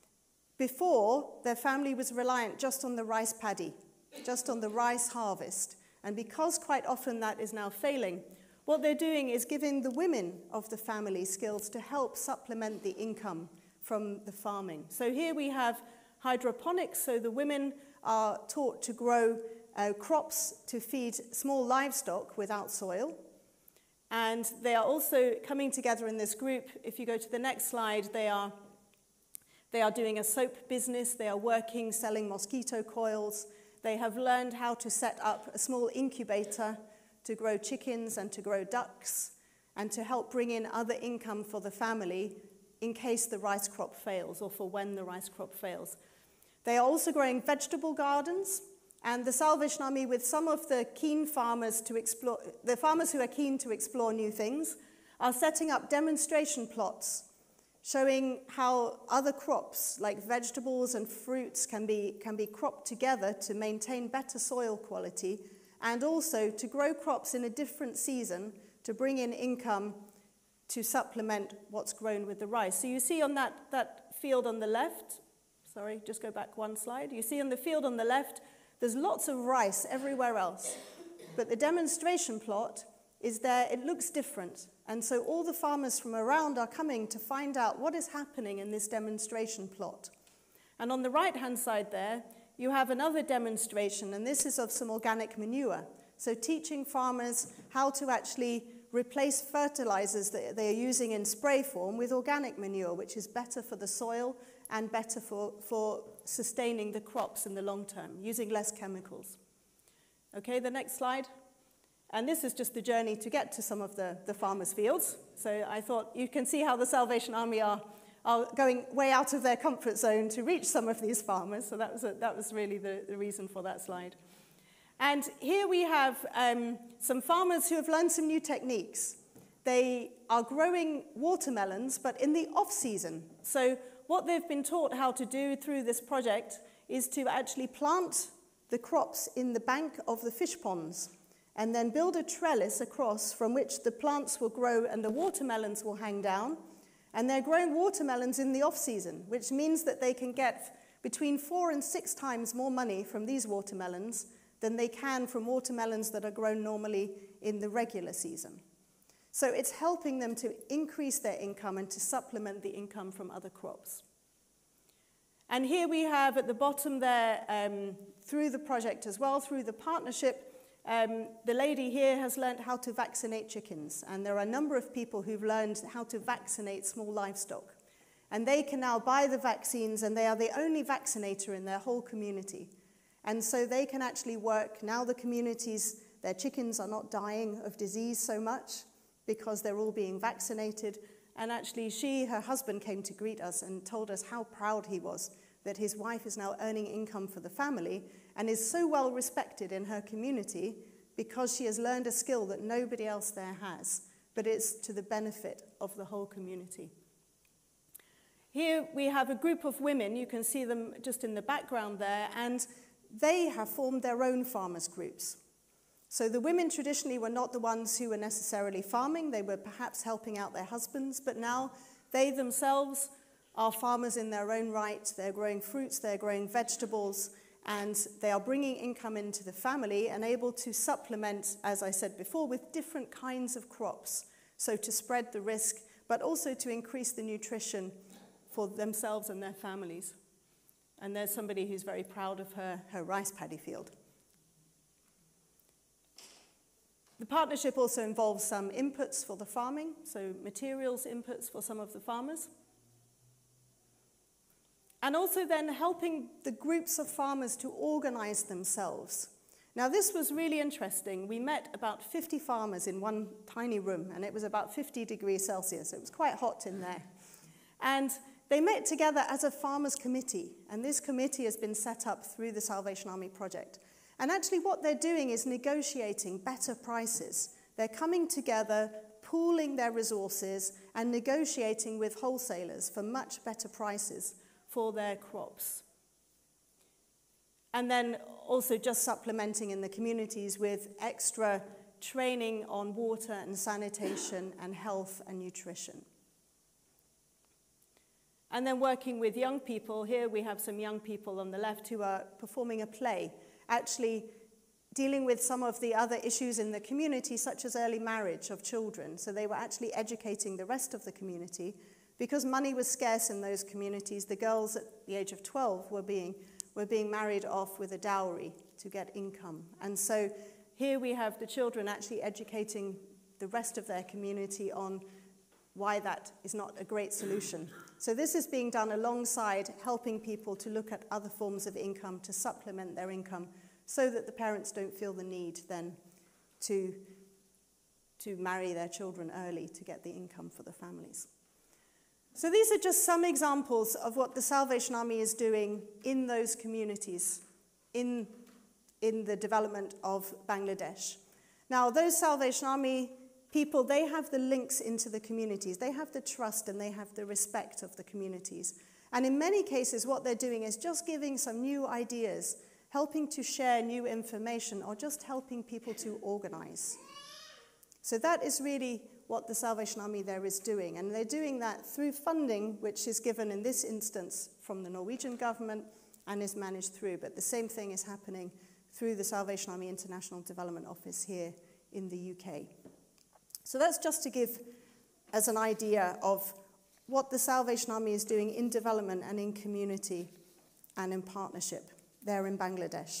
S7: before, their family was reliant just on the rice paddy, just on the rice harvest. And because quite often that is now failing, what they're doing is giving the women of the family skills to help supplement the income from the farming. So here we have hydroponics, so the women are taught to grow uh, crops to feed small livestock without soil. And they are also coming together in this group. If you go to the next slide, they are, they are doing a soap business. They are working, selling mosquito coils. They have learned how to set up a small incubator to grow chickens and to grow ducks and to help bring in other income for the family in case the rice crop fails or for when the rice crop fails. They are also growing vegetable gardens, and the Salvation Army, with some of the keen farmers to explore, the farmers who are keen to explore new things, are setting up demonstration plots showing how other crops like vegetables and fruits can be, can be cropped together to maintain better soil quality and also to grow crops in a different season to bring in income to supplement what's grown with the rice. So you see on that, that field on the left, sorry, just go back one slide. You see on the field on the left, there's lots of rice everywhere else. But the demonstration plot is there, it looks different. And so all the farmers from around are coming to find out what is happening in this demonstration plot. And on the right-hand side there, you have another demonstration, and this is of some organic manure. So teaching farmers how to actually replace fertilizers that they are using in spray form with organic manure, which is better for the soil and better for, for sustaining the crops in the long term, using less chemicals. Okay, the next slide. And this is just the journey to get to some of the, the farmers' fields. So I thought you can see how the Salvation Army are, are going way out of their comfort zone to reach some of these farmers. So that was, a, that was really the, the reason for that slide. And here we have um, some farmers who have learned some new techniques. They are growing watermelons, but in the off-season. So what they've been taught how to do through this project is to actually plant the crops in the bank of the fish ponds and then build a trellis across from which the plants will grow and the watermelons will hang down. And they're growing watermelons in the off-season, which means that they can get between four and six times more money from these watermelons than they can from watermelons that are grown normally in the regular season. So it's helping them to increase their income and to supplement the income from other crops. And here we have at the bottom there, um, through the project as well, through the partnership, um, the lady here has learned how to vaccinate chickens. And there are a number of people who've learned how to vaccinate small livestock. And they can now buy the vaccines, and they are the only vaccinator in their whole community. And so they can actually work. Now the communities, their chickens are not dying of disease so much because they're all being vaccinated. And actually she, her husband came to greet us and told us how proud he was that his wife is now earning income for the family and is so well respected in her community because she has learned a skill that nobody else there has, but it's to the benefit of the whole community. Here we have a group of women, you can see them just in the background there, and they have formed their own farmers' groups. So the women traditionally were not the ones who were necessarily farming, they were perhaps helping out their husbands, but now they themselves are farmers in their own right. They're growing fruits, they're growing vegetables, and they are bringing income into the family and able to supplement, as I said before, with different kinds of crops. So to spread the risk, but also to increase the nutrition for themselves and their families. And there's somebody who's very proud of her, her rice paddy field. The partnership also involves some inputs for the farming, so materials inputs for some of the farmers. And also then helping the groups of farmers to organize themselves. Now this was really interesting. We met about fifty farmers in one tiny room, and it was about fifty degrees Celsius. It was quite hot in there. And they met together as a farmers' committee, and this committee has been set up through the Salvation Army project. And actually what they're doing is negotiating better prices. They're coming together, pooling their resources, and negotiating with wholesalers for much better prices for their crops. And then also just supplementing in the communities with extra training on water and sanitation and health and nutrition. And then working with young people. Here we have some young people on the left who are performing a play, actually dealing with some of the other issues in the community, such as early marriage of children. So they were actually educating the rest of the community. Because money was scarce in those communities, the girls at the age of twelve were being, were being married off with a dowry to get income. And so here we have the children actually educating the rest of their community on why that is not a great solution. So this is being done alongside helping people to look at other forms of income to supplement their income so that the parents don't feel the need then to, to marry their children early to get the income for the families. So these are just some examples of what the Salvation Army is doing in those communities, in, in the development of Bangladesh. Now, those Salvation Army people, they have the links into the communities. They have the trust and they have the respect of the communities. And in many cases, what they're doing is just giving some new ideas, helping to share new information, or just helping people to organize. So that is really what the Salvation Army there is doing. And they're doing that through funding, which is given in this instance from the Norwegian government and is managed through. But the same thing is happening through the Salvation Army International Development Office here in the U K. So that's just to give as an idea of what the Salvation Army is doing in development and in community and in partnership there in Bangladesh.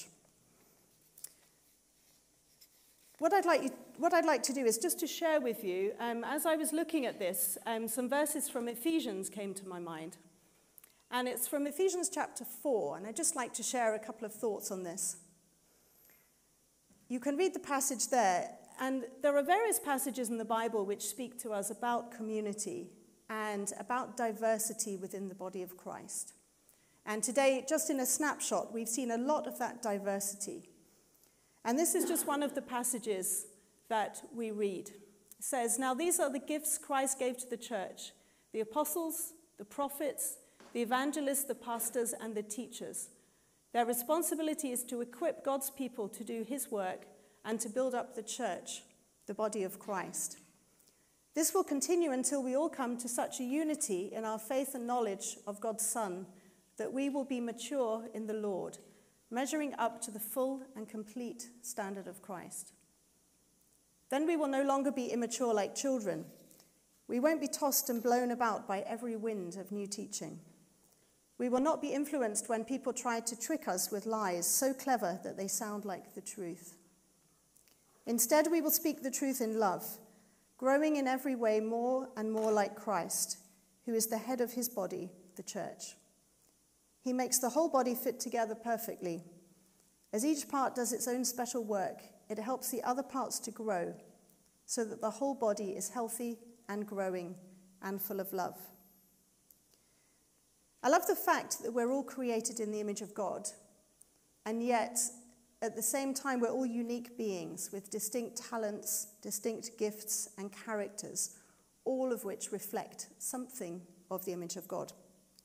S7: What I'd like, you, what I'd like to do is just to share with you, um, as I was looking at this, um, some verses from Ephesians came to my mind. And it's from Ephesians chapter four, and I'd just like to share a couple of thoughts on this. You can read the passage there, and there are various passages in the Bible which speak to us about community and about diversity within the body of Christ. And today, just in a snapshot, we've seen a lot of that diversity. And this is just one of the passages that we read. It says, "Now these are the gifts Christ gave to the church, the apostles, the prophets, the evangelists, the pastors, and the teachers. Their responsibility is to equip God's people to do his work and to build up the church, the body of Christ. This will continue until we all come to such a unity in our faith and knowledge of God's Son that we will be mature in the Lord, measuring up to the full and complete standard of Christ. Then we will no longer be immature like children. We won't be tossed and blown about by every wind of new teaching. We will not be influenced when people try to trick us with lies so clever that they sound like the truth. Instead, we will speak the truth in love, growing in every way more and more like Christ, who is the head of his body, the church. He makes the whole body fit together perfectly. As each part does its own special work, it helps the other parts to grow so that the whole body is healthy and growing and full of love." I love the fact that we're all created in the image of God, and yet at the same time we're all unique beings with distinct talents, distinct gifts and characters, all of which reflect something of the image of God.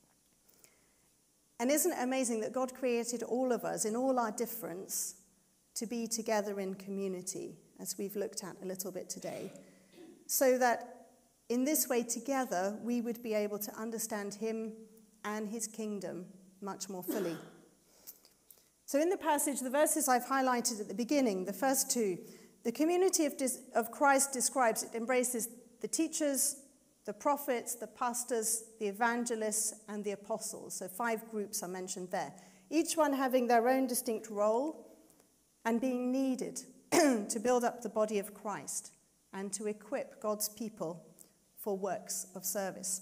S7: And isn't it amazing that God created all of us in all our difference to be together in community, as we've looked at a little bit today, so that in this way together we would be able to understand him and his kingdom much more fully. So in the passage, the verses I've highlighted at the beginning, the first two, the community of, dis- of Christ describes, it embraces the teachers, the prophets, the pastors, the evangelists, and the apostles. So five groups are mentioned there, each one having their own distinct role and being needed to build up the body of Christ and to equip God's people for works of service.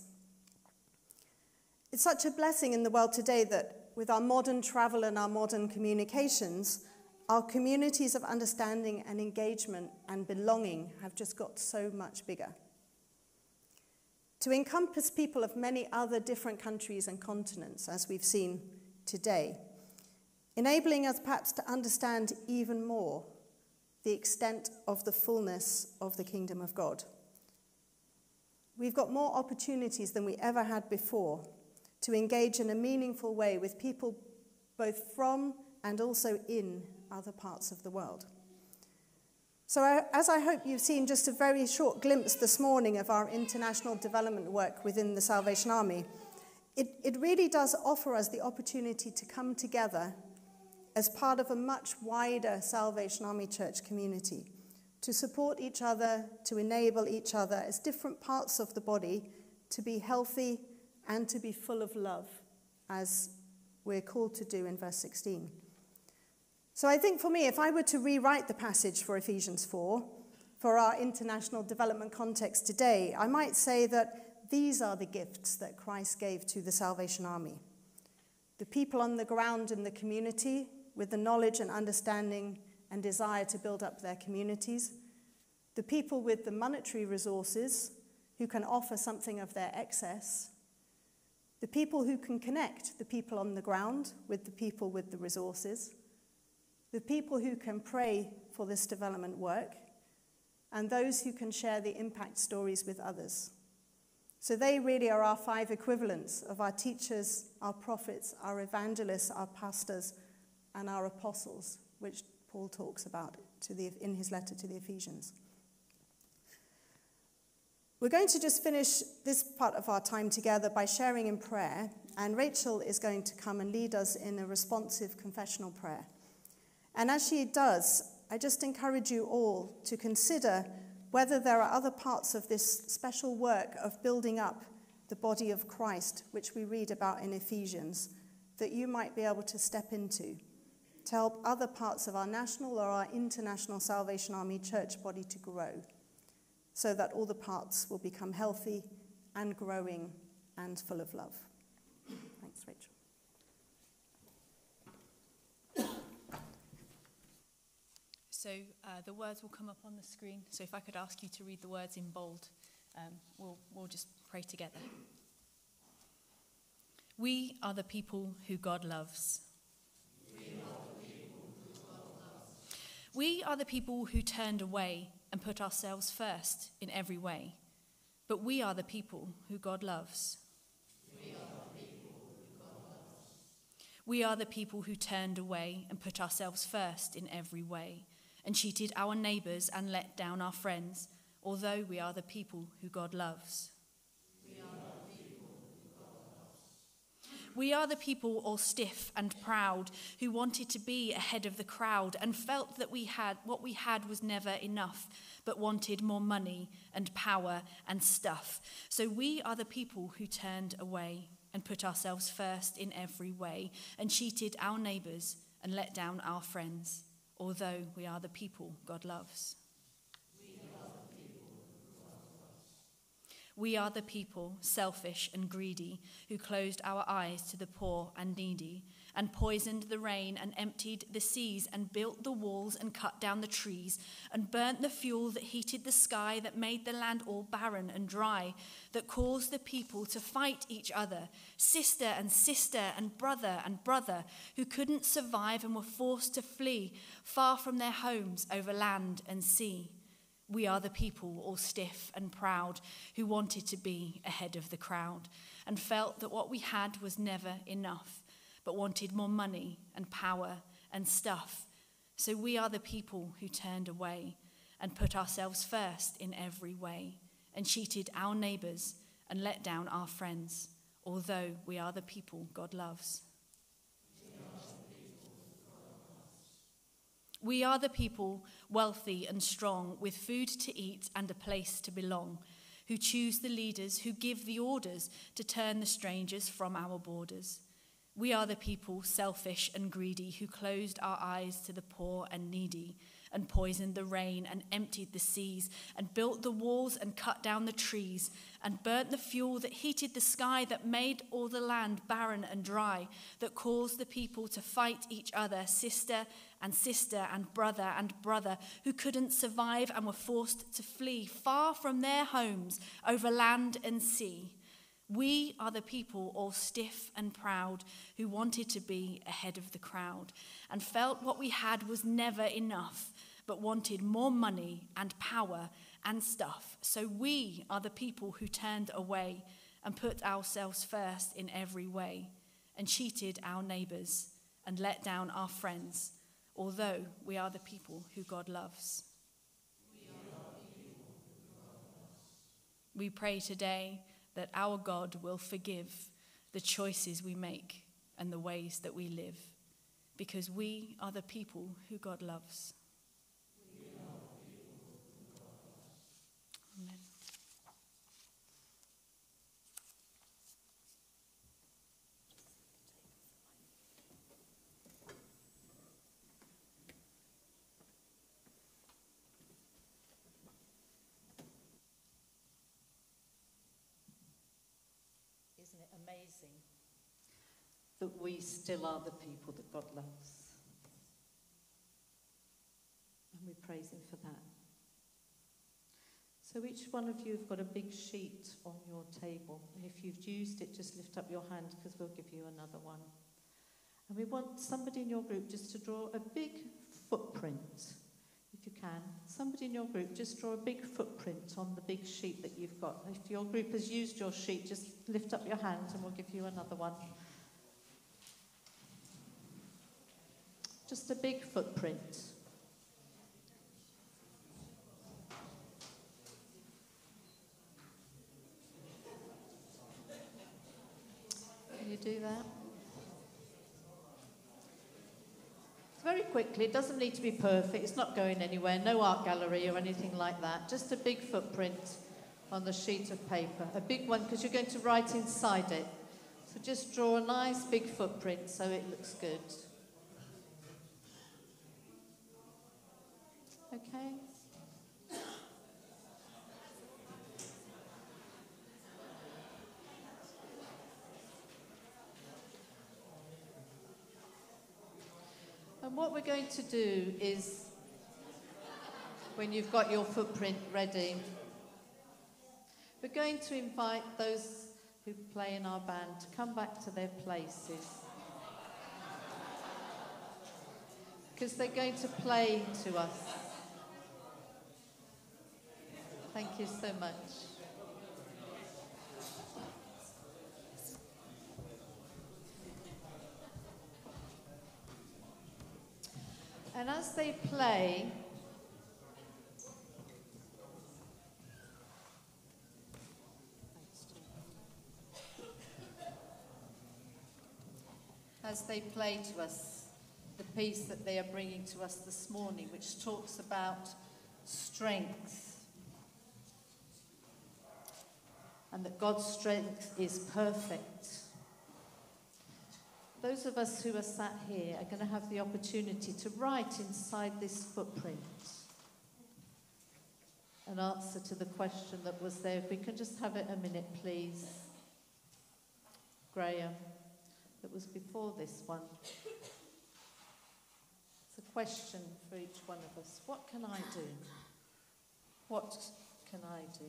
S7: It's such a blessing in the world today that with our modern travel and our modern communications, our communities of understanding and engagement and belonging have just got so much bigger. To encompass people of many other different countries and continents, as we've seen today, enabling us perhaps to understand even more the extent of the fullness of the kingdom of God. We've got more opportunities than we ever had before to engage in a meaningful way with people both from and also in other parts of the world. So I, as I hope you've seen just a very short glimpse this morning of our international development work within the Salvation Army, it, it really does offer us the opportunity to come together as part of a much wider Salvation Army Church community, to support each other, to enable each other as different parts of the body to be healthy and to be full of love, as we're called to do in verse sixteen. So I think for me, if I were to rewrite the passage for Ephesians four, for our international development context today, I might say that these are the gifts that Christ gave to the Salvation Army. The people on the ground in the community with the knowledge and understanding and desire to build up their communities. The people with the monetary resources who can offer something of their excess. The people who can connect the people on the ground with the people with the resources. The people who can pray for this development work. And those who can share the impact stories with others. So they really are our five equivalents of our teachers, our prophets, our evangelists, our pastors, and our apostles, which Paul talks about to the, in his letter to the Ephesians. We're going to just finish this part of our time together by sharing in prayer, and Rachel is going to come and lead us in a responsive confessional prayer. And as she does, I just encourage you all to consider whether there are other parts of this special work of building up the body of Christ, which we read about in Ephesians, that you might be able to step into to help other parts of our national or our international Salvation Army Church body to grow, so that all the parts will become healthy and growing and full of love. Thanks, Rachel.
S19: So uh, the words will come up on the screen. So if I could ask you to read the words in bold, um, we'll, we'll just pray together. We are the people who God loves. We are the people who turned away and put ourselves first in every way. But we are the people who God loves. We are the people who God loves. We are the people who turned away and put ourselves first in every way, and cheated our neighbours and let down our friends, although we are the people who God loves. We are the people all stiff and proud, who wanted to be ahead of the crowd and felt that we had what we had was never enough, but wanted more money and power and stuff. So we are the people who turned away and put ourselves first in every way, and cheated our neighbours and let down our friends, although we are the people God loves. We are the people, selfish and greedy, who closed our eyes to the poor and needy, and poisoned the rain and emptied the seas, and built the walls and cut down the trees, and burnt the fuel that heated the sky, that made the land all barren and dry, that caused the people to fight each other, sister and sister and brother and brother, who couldn't survive and were forced to flee far from their homes over land and sea. We are the people, all stiff and proud, who wanted to be ahead of the crowd and felt that what we had was never enough, but wanted more money and power and stuff. So we are the people who turned away and put ourselves first in every way, and cheated our neighbours and let down our friends, although we are the people God loves. We are the people, wealthy and strong, with food to eat and a place to belong, who choose the leaders, who give the orders to turn the strangers from our borders. We are the people, selfish and greedy, who closed our eyes to the poor and needy, and poisoned the rain and emptied the seas, and built the walls and cut down the trees, and burnt the fuel that heated the sky, that made all the land barren and dry, that caused the people to fight each other, sister and sister and brother and brother, who couldn't survive and were forced to flee far from their homes over land and sea. We are the people, all stiff and proud, who wanted to be ahead of the crowd and felt what we had was never enough, but wanted more money and power and stuff. So we are the people who turned away and put ourselves first in every way, and cheated our neighbours and let down our friends, although we are the people who God loves. We pray today that our God will forgive the choices we make and the ways that we live, because we are the people who God loves. Amen.
S2: Isn't it amazing that we still are the people that God loves? And we praise him for that. So each one of you have got a big sheet on your table. And if you've used it, just lift up your hand because we'll give you another one. And we want somebody in your group just to draw a big footprint, if you can. Somebody in your group, just draw a big footprint on the big sheet that you've got. If your group has used your sheet, just lift up your hand and we'll give you another one. Just a big footprint. Can you do that? Very quickly, it doesn't need to be perfect, it's not going anywhere, no art gallery or anything like that, just a big footprint on the sheet of paper, a big one because you're going to write inside it. So just draw a nice big footprint so it looks good. Okay? And what we're going to do is, when you've got your footprint ready, we're going to invite those who play in our band to come back to their places. Because they're going to play to us. Thank you so much. And as they play, as they play to us the piece that they are bringing to us this morning, which talks about strength, and that God's strength is perfect. Those of us who are sat here are going to have the opportunity to write inside this footprint an answer to the question that was there. If we can just have it a minute, please. Graham, that was before this one. It's a question for each one of us. What can I do? What can I do?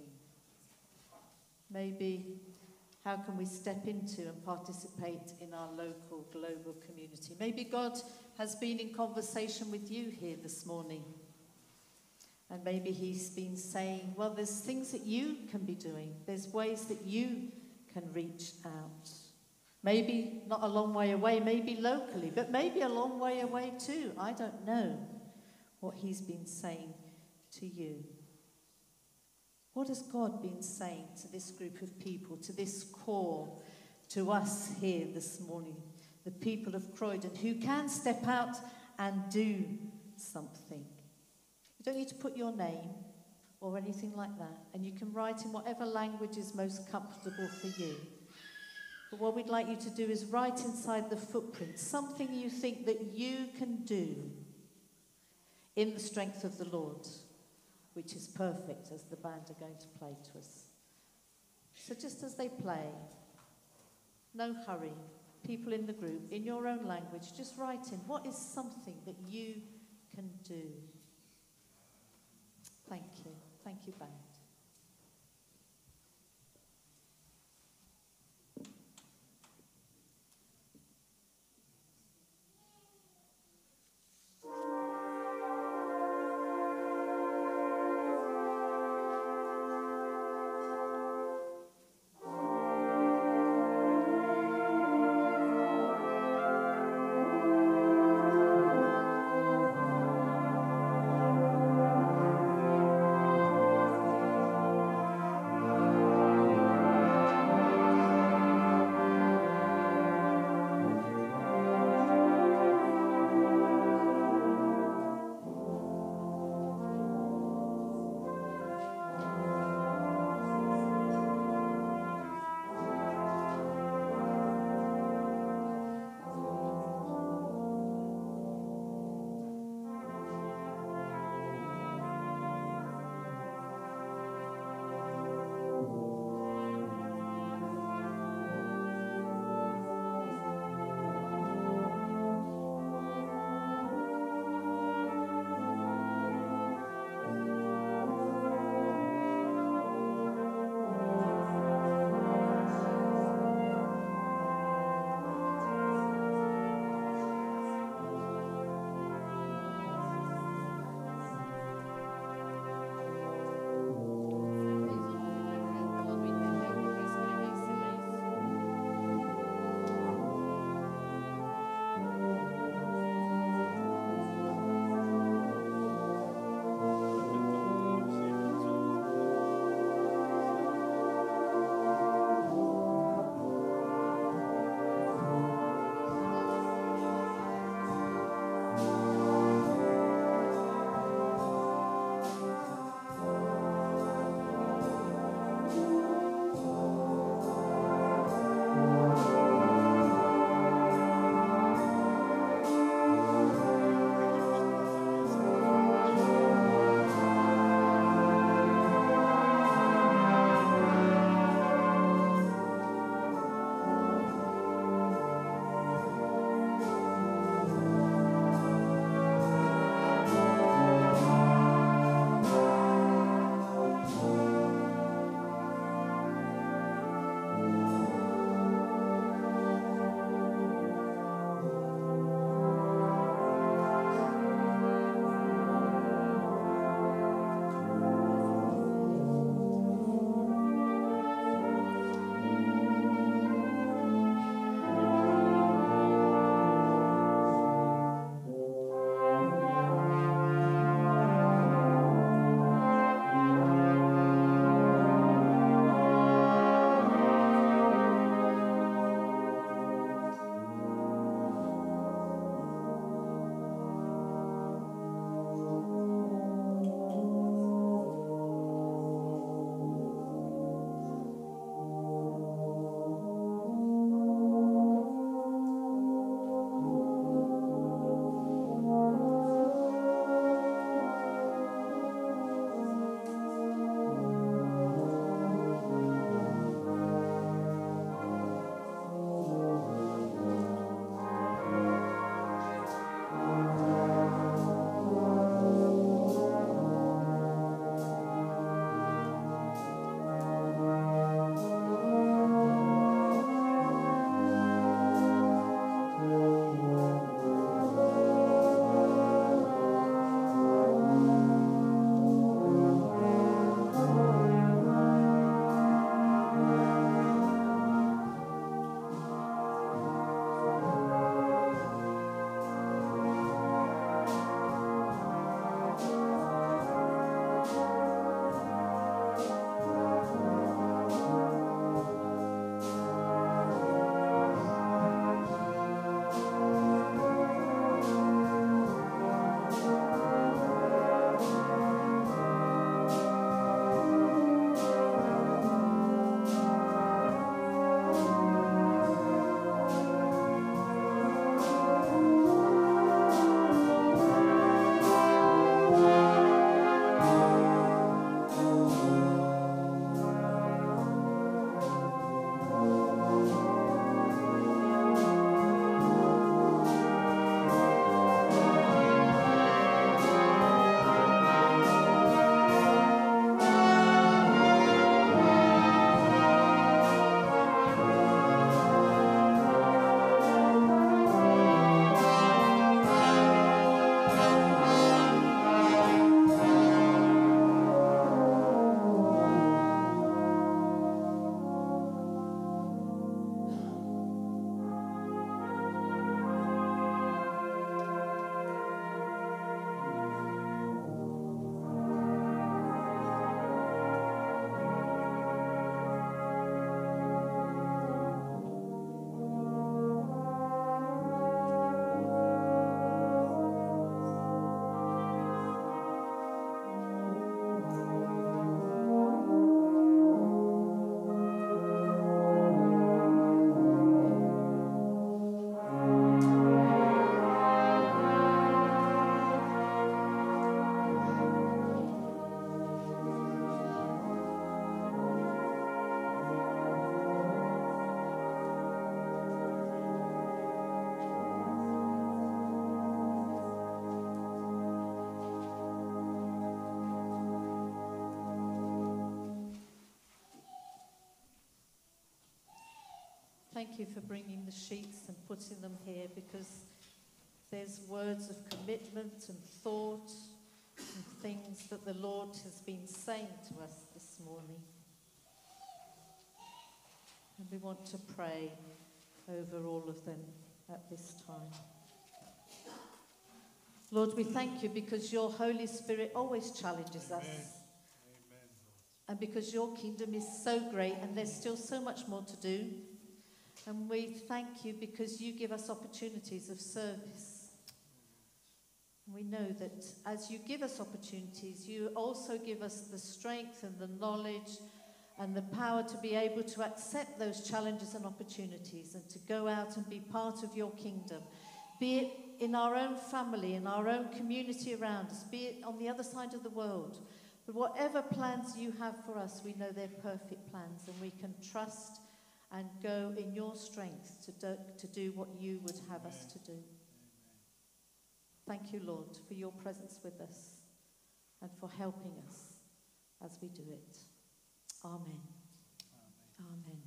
S2: Maybe how can we step into and participate in our local, global community? Maybe God has been in conversation with you here this morning. And maybe he's been saying, well, there's things that you can be doing. There's ways that you can reach out. Maybe not a long way away, maybe locally, but maybe a long way away too. I don't know what he's been saying to you. What has God been saying to this group of people, to this core, to us here this morning, the people of Croydon, who can step out and do something? You don't need to put your name or anything like that, and you can write in whatever language is most comfortable for you. But what we'd like you to do is write inside the footprint something you think that you can do in the strength of the Lord, which is perfect, as the band are going to play to us. So just as they play, no hurry, people in the group, in your own language, just write in, what is something that you can do? Thank you. Thank you, band.
S5: Thank
S2: thank you for bringing the sheets and putting them here, because there's words of commitment and thought and things that the Lord has been saying to us this morning. And we want to pray over all of them at this time. Lord, we thank you because your Holy Spirit always challenges us. Amen. And because your kingdom is so great and there's still so much more to do. And we thank you because you give us opportunities of service. We know that as you give us opportunities, you also give us the strength and the knowledge and the power to be able to accept those challenges and opportunities and to go out and be part of your kingdom, be it in our own family, in our own community around us, be it on the other side of the world. But whatever plans you have for us, we know they're perfect plans, and we can trust and go in your strength to do, to do what you would have us to do. Thank you, Lord, for your presence with us and for helping us as we do it. Amen. Amen. Amen.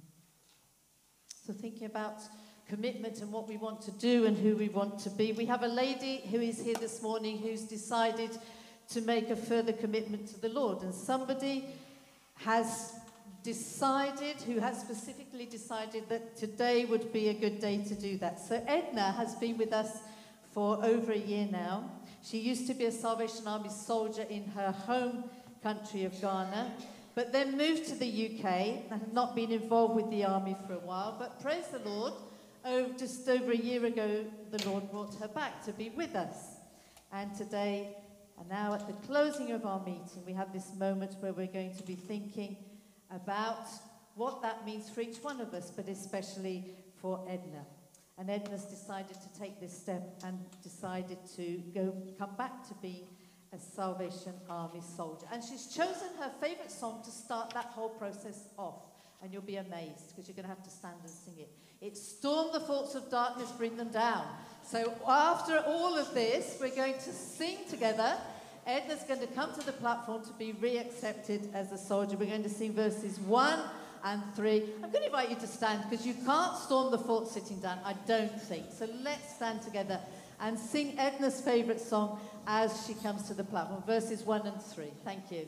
S2: So thinking about commitment and what we want to do and who we want to be, we have a lady who is here this morning who's decided to make a further commitment to the Lord. And somebody has decided, who has specifically decided that today would be a good day to do that. So Edna has been with us for over a year now. She used to be a Salvation Army soldier in her home country of Ghana, but then moved to the U K and had not been involved with the army for a while. But praise the Lord, oh, just over a year ago, the Lord brought her back to be with us. And today, and now at the closing of our meeting, we have this moment where we're going to be thinking about what that means for each one of us, but especially for Edna. And Edna's decided to take this step and decided to go come back to being a Salvation Army soldier. And she's chosen her favourite song to start that whole process off. And you'll be amazed, because you're going to have to stand and sing it. It's "Storm the Forts of Darkness, Bring Them Down." So after all of this, we're going to sing together. Edna's going to come to the platform to be re-accepted as a soldier. We're going to sing verses one and three. I'm going to invite you to stand, because you can't storm the fort sitting down, I don't think. So let's stand together and sing Edna's favourite song as she comes to the platform. Verses one and three. Thank you.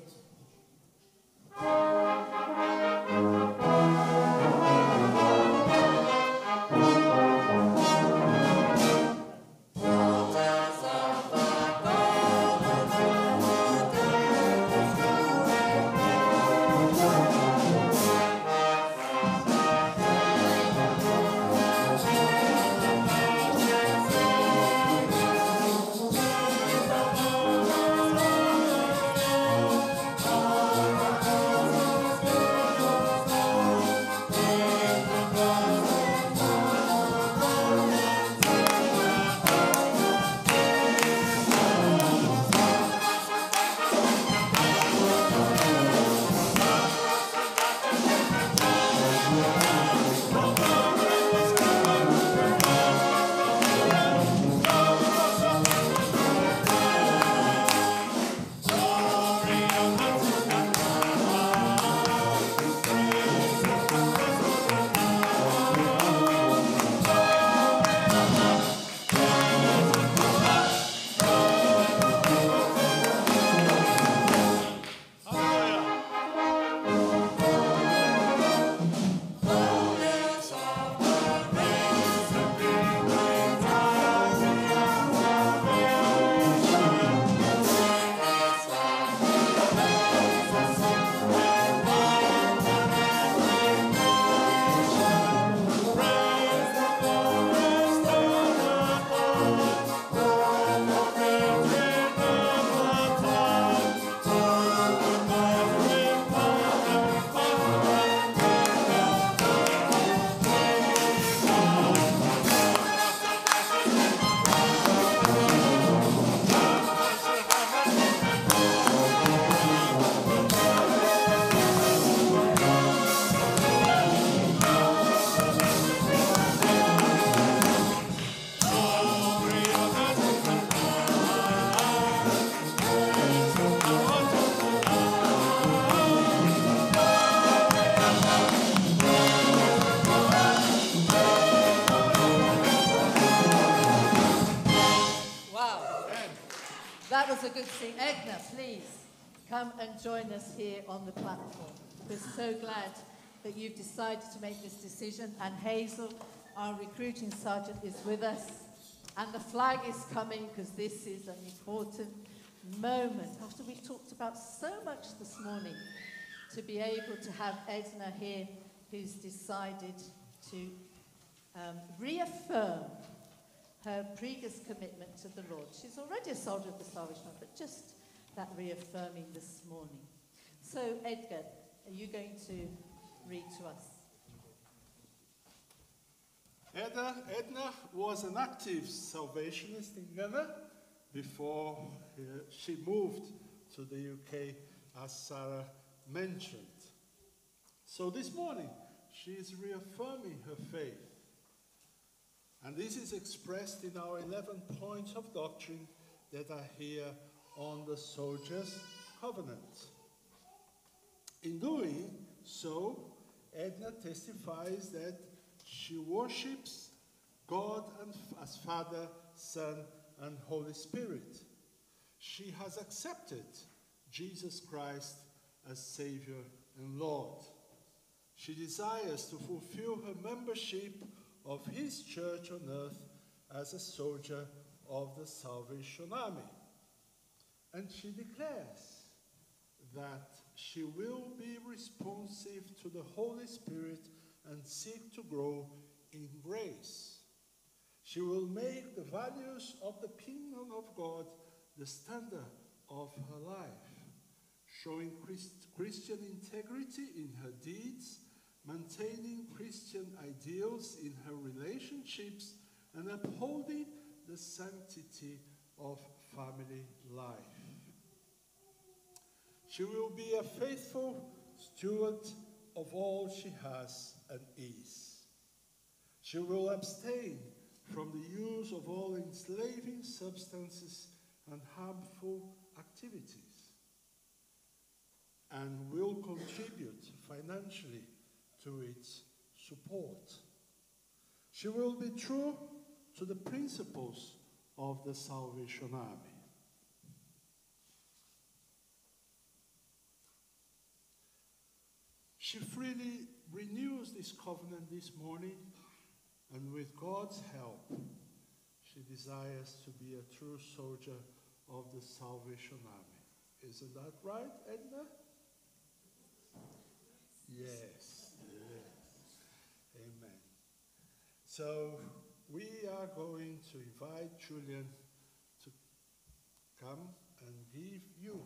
S5: Oh,
S2: was a good scene. Edna, please come and join us here on the platform. We're so glad that you've decided to make this decision. And Hazel, our recruiting sergeant, is with us. And the flag is coming because this is an important moment. After we've talked about so much this morning, to be able to have Edna here, who's decided to um, reaffirm her previous commitment to the Lord. She's already a soldier of the Salvation Army, but just that reaffirming this morning. So, Edgar, are you going to read to us?
S20: Edna, Edna was an active Salvationist in Ghana before uh, she moved to the U K, as Sarah mentioned. So this morning, she is reaffirming her faith. And this is expressed in our eleven points of doctrine that are here on the Soldier's Covenant. In doing so, Edna testifies that she worships God and as Father, Son, and Holy Spirit. She has accepted Jesus Christ as Savior and Lord. She desires to fulfill her membership of His church on earth as a soldier of the Salvation Army. And she declares that she will be responsive to the Holy Spirit and seek to grow in grace. She will make the values of the kingdom of God the standard of her life, showing Christ, Christian integrity in her deeds, maintaining Christian ideals in her relationships, and upholding the sanctity of family life. She will be a faithful steward of all she has and is. She will abstain from the use of all enslaving substances and harmful activities, and will contribute financially to its support. She will be true to the principles of the Salvation Army. She freely renews this covenant this morning, and with God's help, she desires to be a true soldier of the Salvation Army. Isn't that right, Edna? Yes, yes. Amen. So we are going to invite Julian to come and give you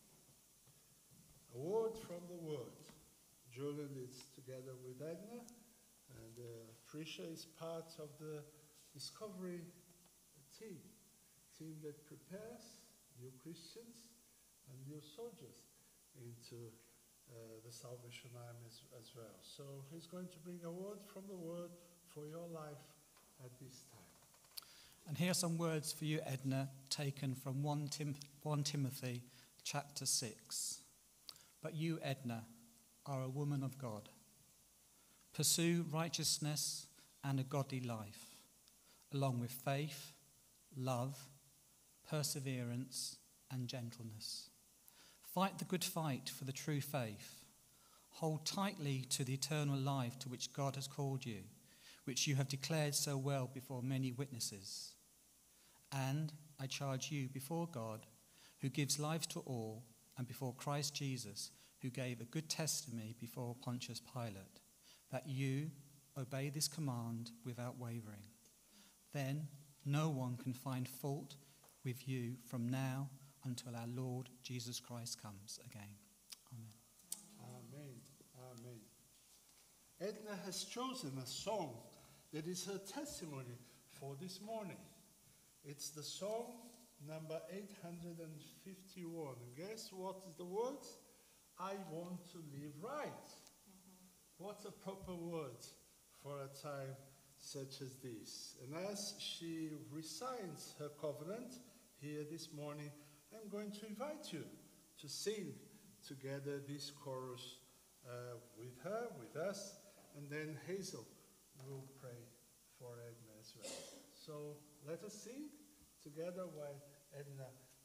S20: a word from the Word. Julian is together with Edna, and uh, Tricia is part of the Discovery team, team that prepares new Christians and new soldiers into uh, the Salvation Army as, as well. So he's going to bring a word from the Word for your life at this time.
S17: And here are some words for you, Edna, taken from First Tim- First Timothy chapter six. But you, Edna, are a woman of God. Pursue righteousness and a godly life, along with faith, love, perseverance, and gentleness. Fight the good fight for the true faith. Hold tightly to the eternal life to which God has called you, which you have declared so well before many witnesses. And I charge you before God, who gives life to all, and before Christ Jesus, who gave a good testimony before Pontius Pilate, that you obey this command without wavering. Then no one can find fault with you from now until our Lord Jesus Christ comes again. Amen.
S20: Amen. Amen. Edna has chosen a song that is her testimony for this morning. It's the song number eight hundred fifty-one. And guess what is the words? I want to live right. Mm-hmm. What a proper word for a time such as this. And as she resigns her covenant here this morning, I'm going to invite you to sing together this chorus uh, with her, with us, and then Hazel will pray for Edna as well. So let us sing together while Edna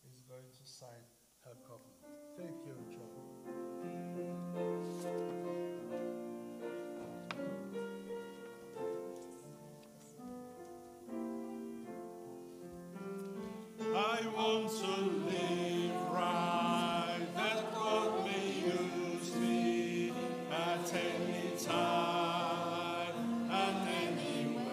S20: is going to sign her covenant. Thank you, John. I want to live right, that God may use me at any time and anywhere.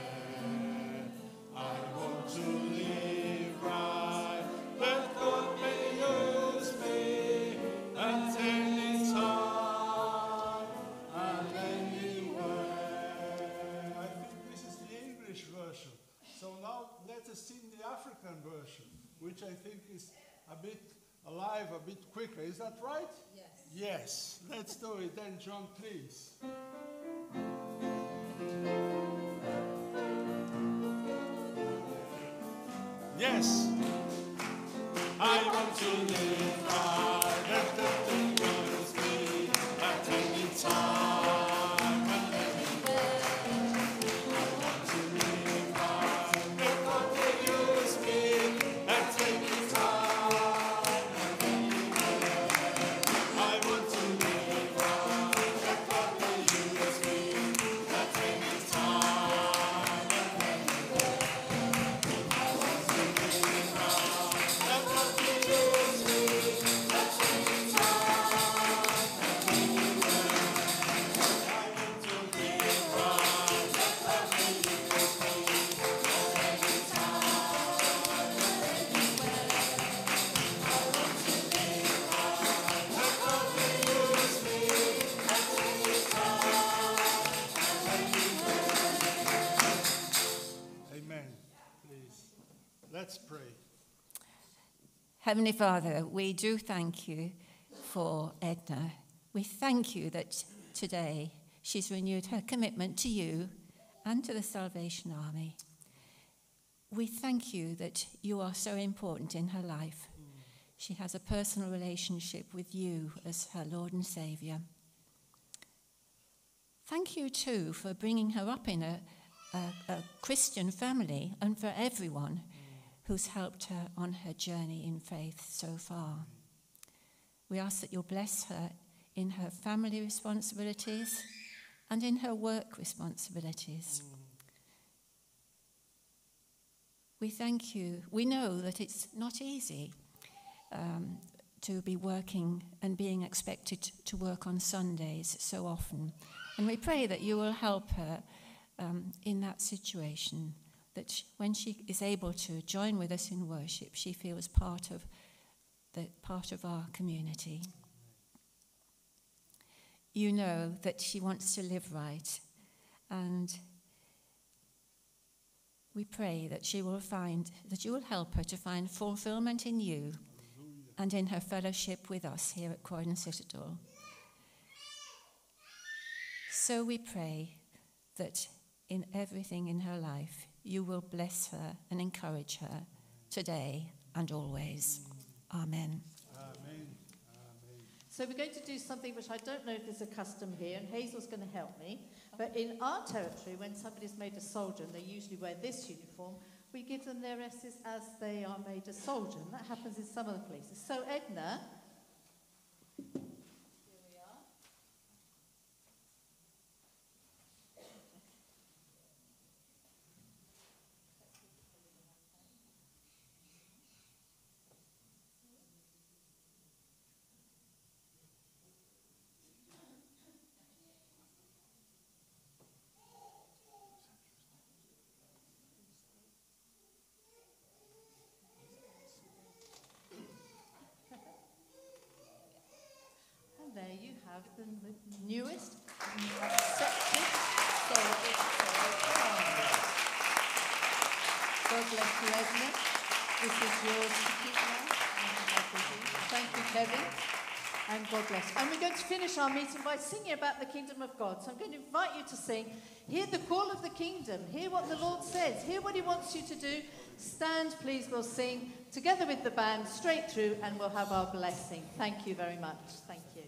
S20: I want to live right, that God may use me at any time and anywhere. I think this is the English version. So now let us sing the African version, which I think is a bit alive, a bit quicker. Is that right? Yes. Yes. Let's do it then, John, please. Yes. I want to live right, let the thing use me at any time and anywhere. I want to live right, let God may use me at any time and anywhere. I want to live right, let God may use me at any time and anywhere. I want to live right, let God may use me at any time and anywhere. I want to live right, let God may use me at any time and anywhere. I want to live right, let God may use me at any time and anywhere. Amen. Please, let's pray.
S21: Heavenly Father, we do thank you for Edna. We thank you that today she's renewed her commitment to you and to the Salvation Army. We thank you that you are so important in her life. She has a personal relationship with you as her Lord and Saviour. Thank you too for bringing her up in a, a, a Christian family and for everyone who's helped her on her journey in faith so far. We ask that you'll bless her in her family responsibilities and in her work responsibilities. We thank you. We know that it's not easy um, to be working and being expected to work on Sundays so often. And we pray that you will help her um, in that situation, that sh- when she is able to join with us in worship, she feels part of the part of our community. You know that she wants to live right, and we pray that she will find, that you will help her to find fulfillment in you and in her fellowship with us here at Croydon Citadel. So we pray that in everything in her life, you will bless her and encourage her today and always. Amen.
S20: Amen.
S2: So we're going to do something which I don't know if there's a custom here, and Hazel's going to help me. But in our territory, when somebody's made a soldier, and they usually wear this uniform, we give them their S's as they are made a soldier. And that happens in some other places. So Edna, here we are. And there you have the n- newest accepted soldier. God bless you, Edna. This is yours to keep now. Thank you, Kevin. And God bless. And we're going to finish our meeting by singing about the kingdom of God. So I'm going to invite you to sing. Hear the call of the kingdom. Hear what the Lord says. Hear what he wants you to do. Stand, please. We'll sing together with the band straight through, and we'll have our blessing. Thank you very much. Thank you.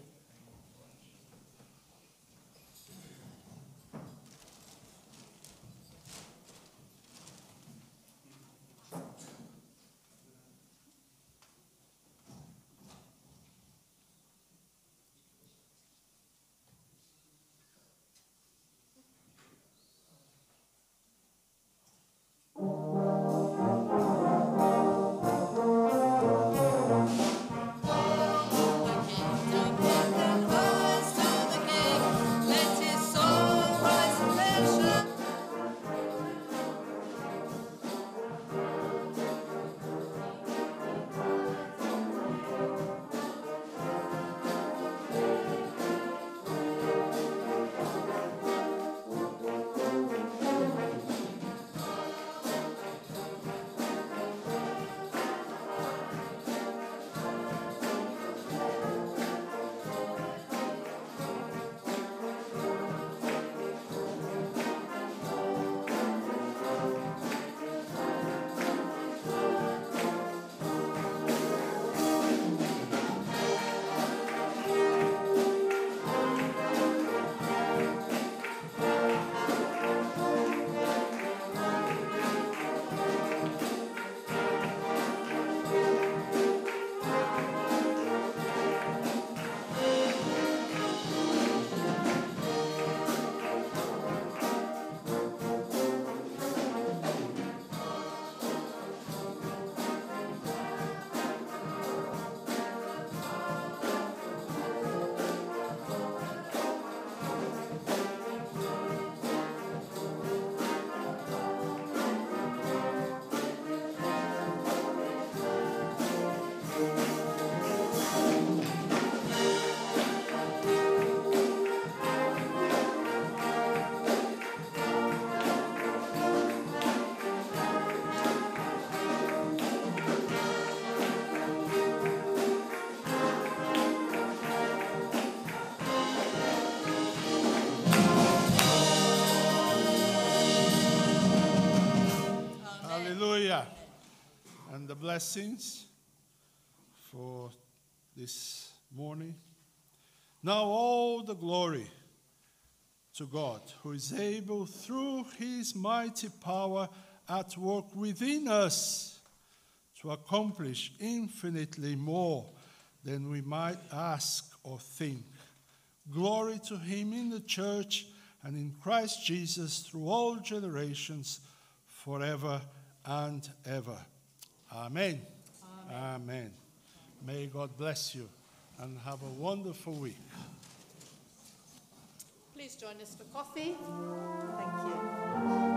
S20: blessings for this morning. Now all the glory to God, who is able through his mighty power at work within us to accomplish infinitely more than we might ask or think. Glory to him in the church and in Christ Jesus through all generations, forever and ever. Amen. Amen. Amen. May God bless you and have a wonderful week.
S2: Please join us for coffee.
S3: Thank you.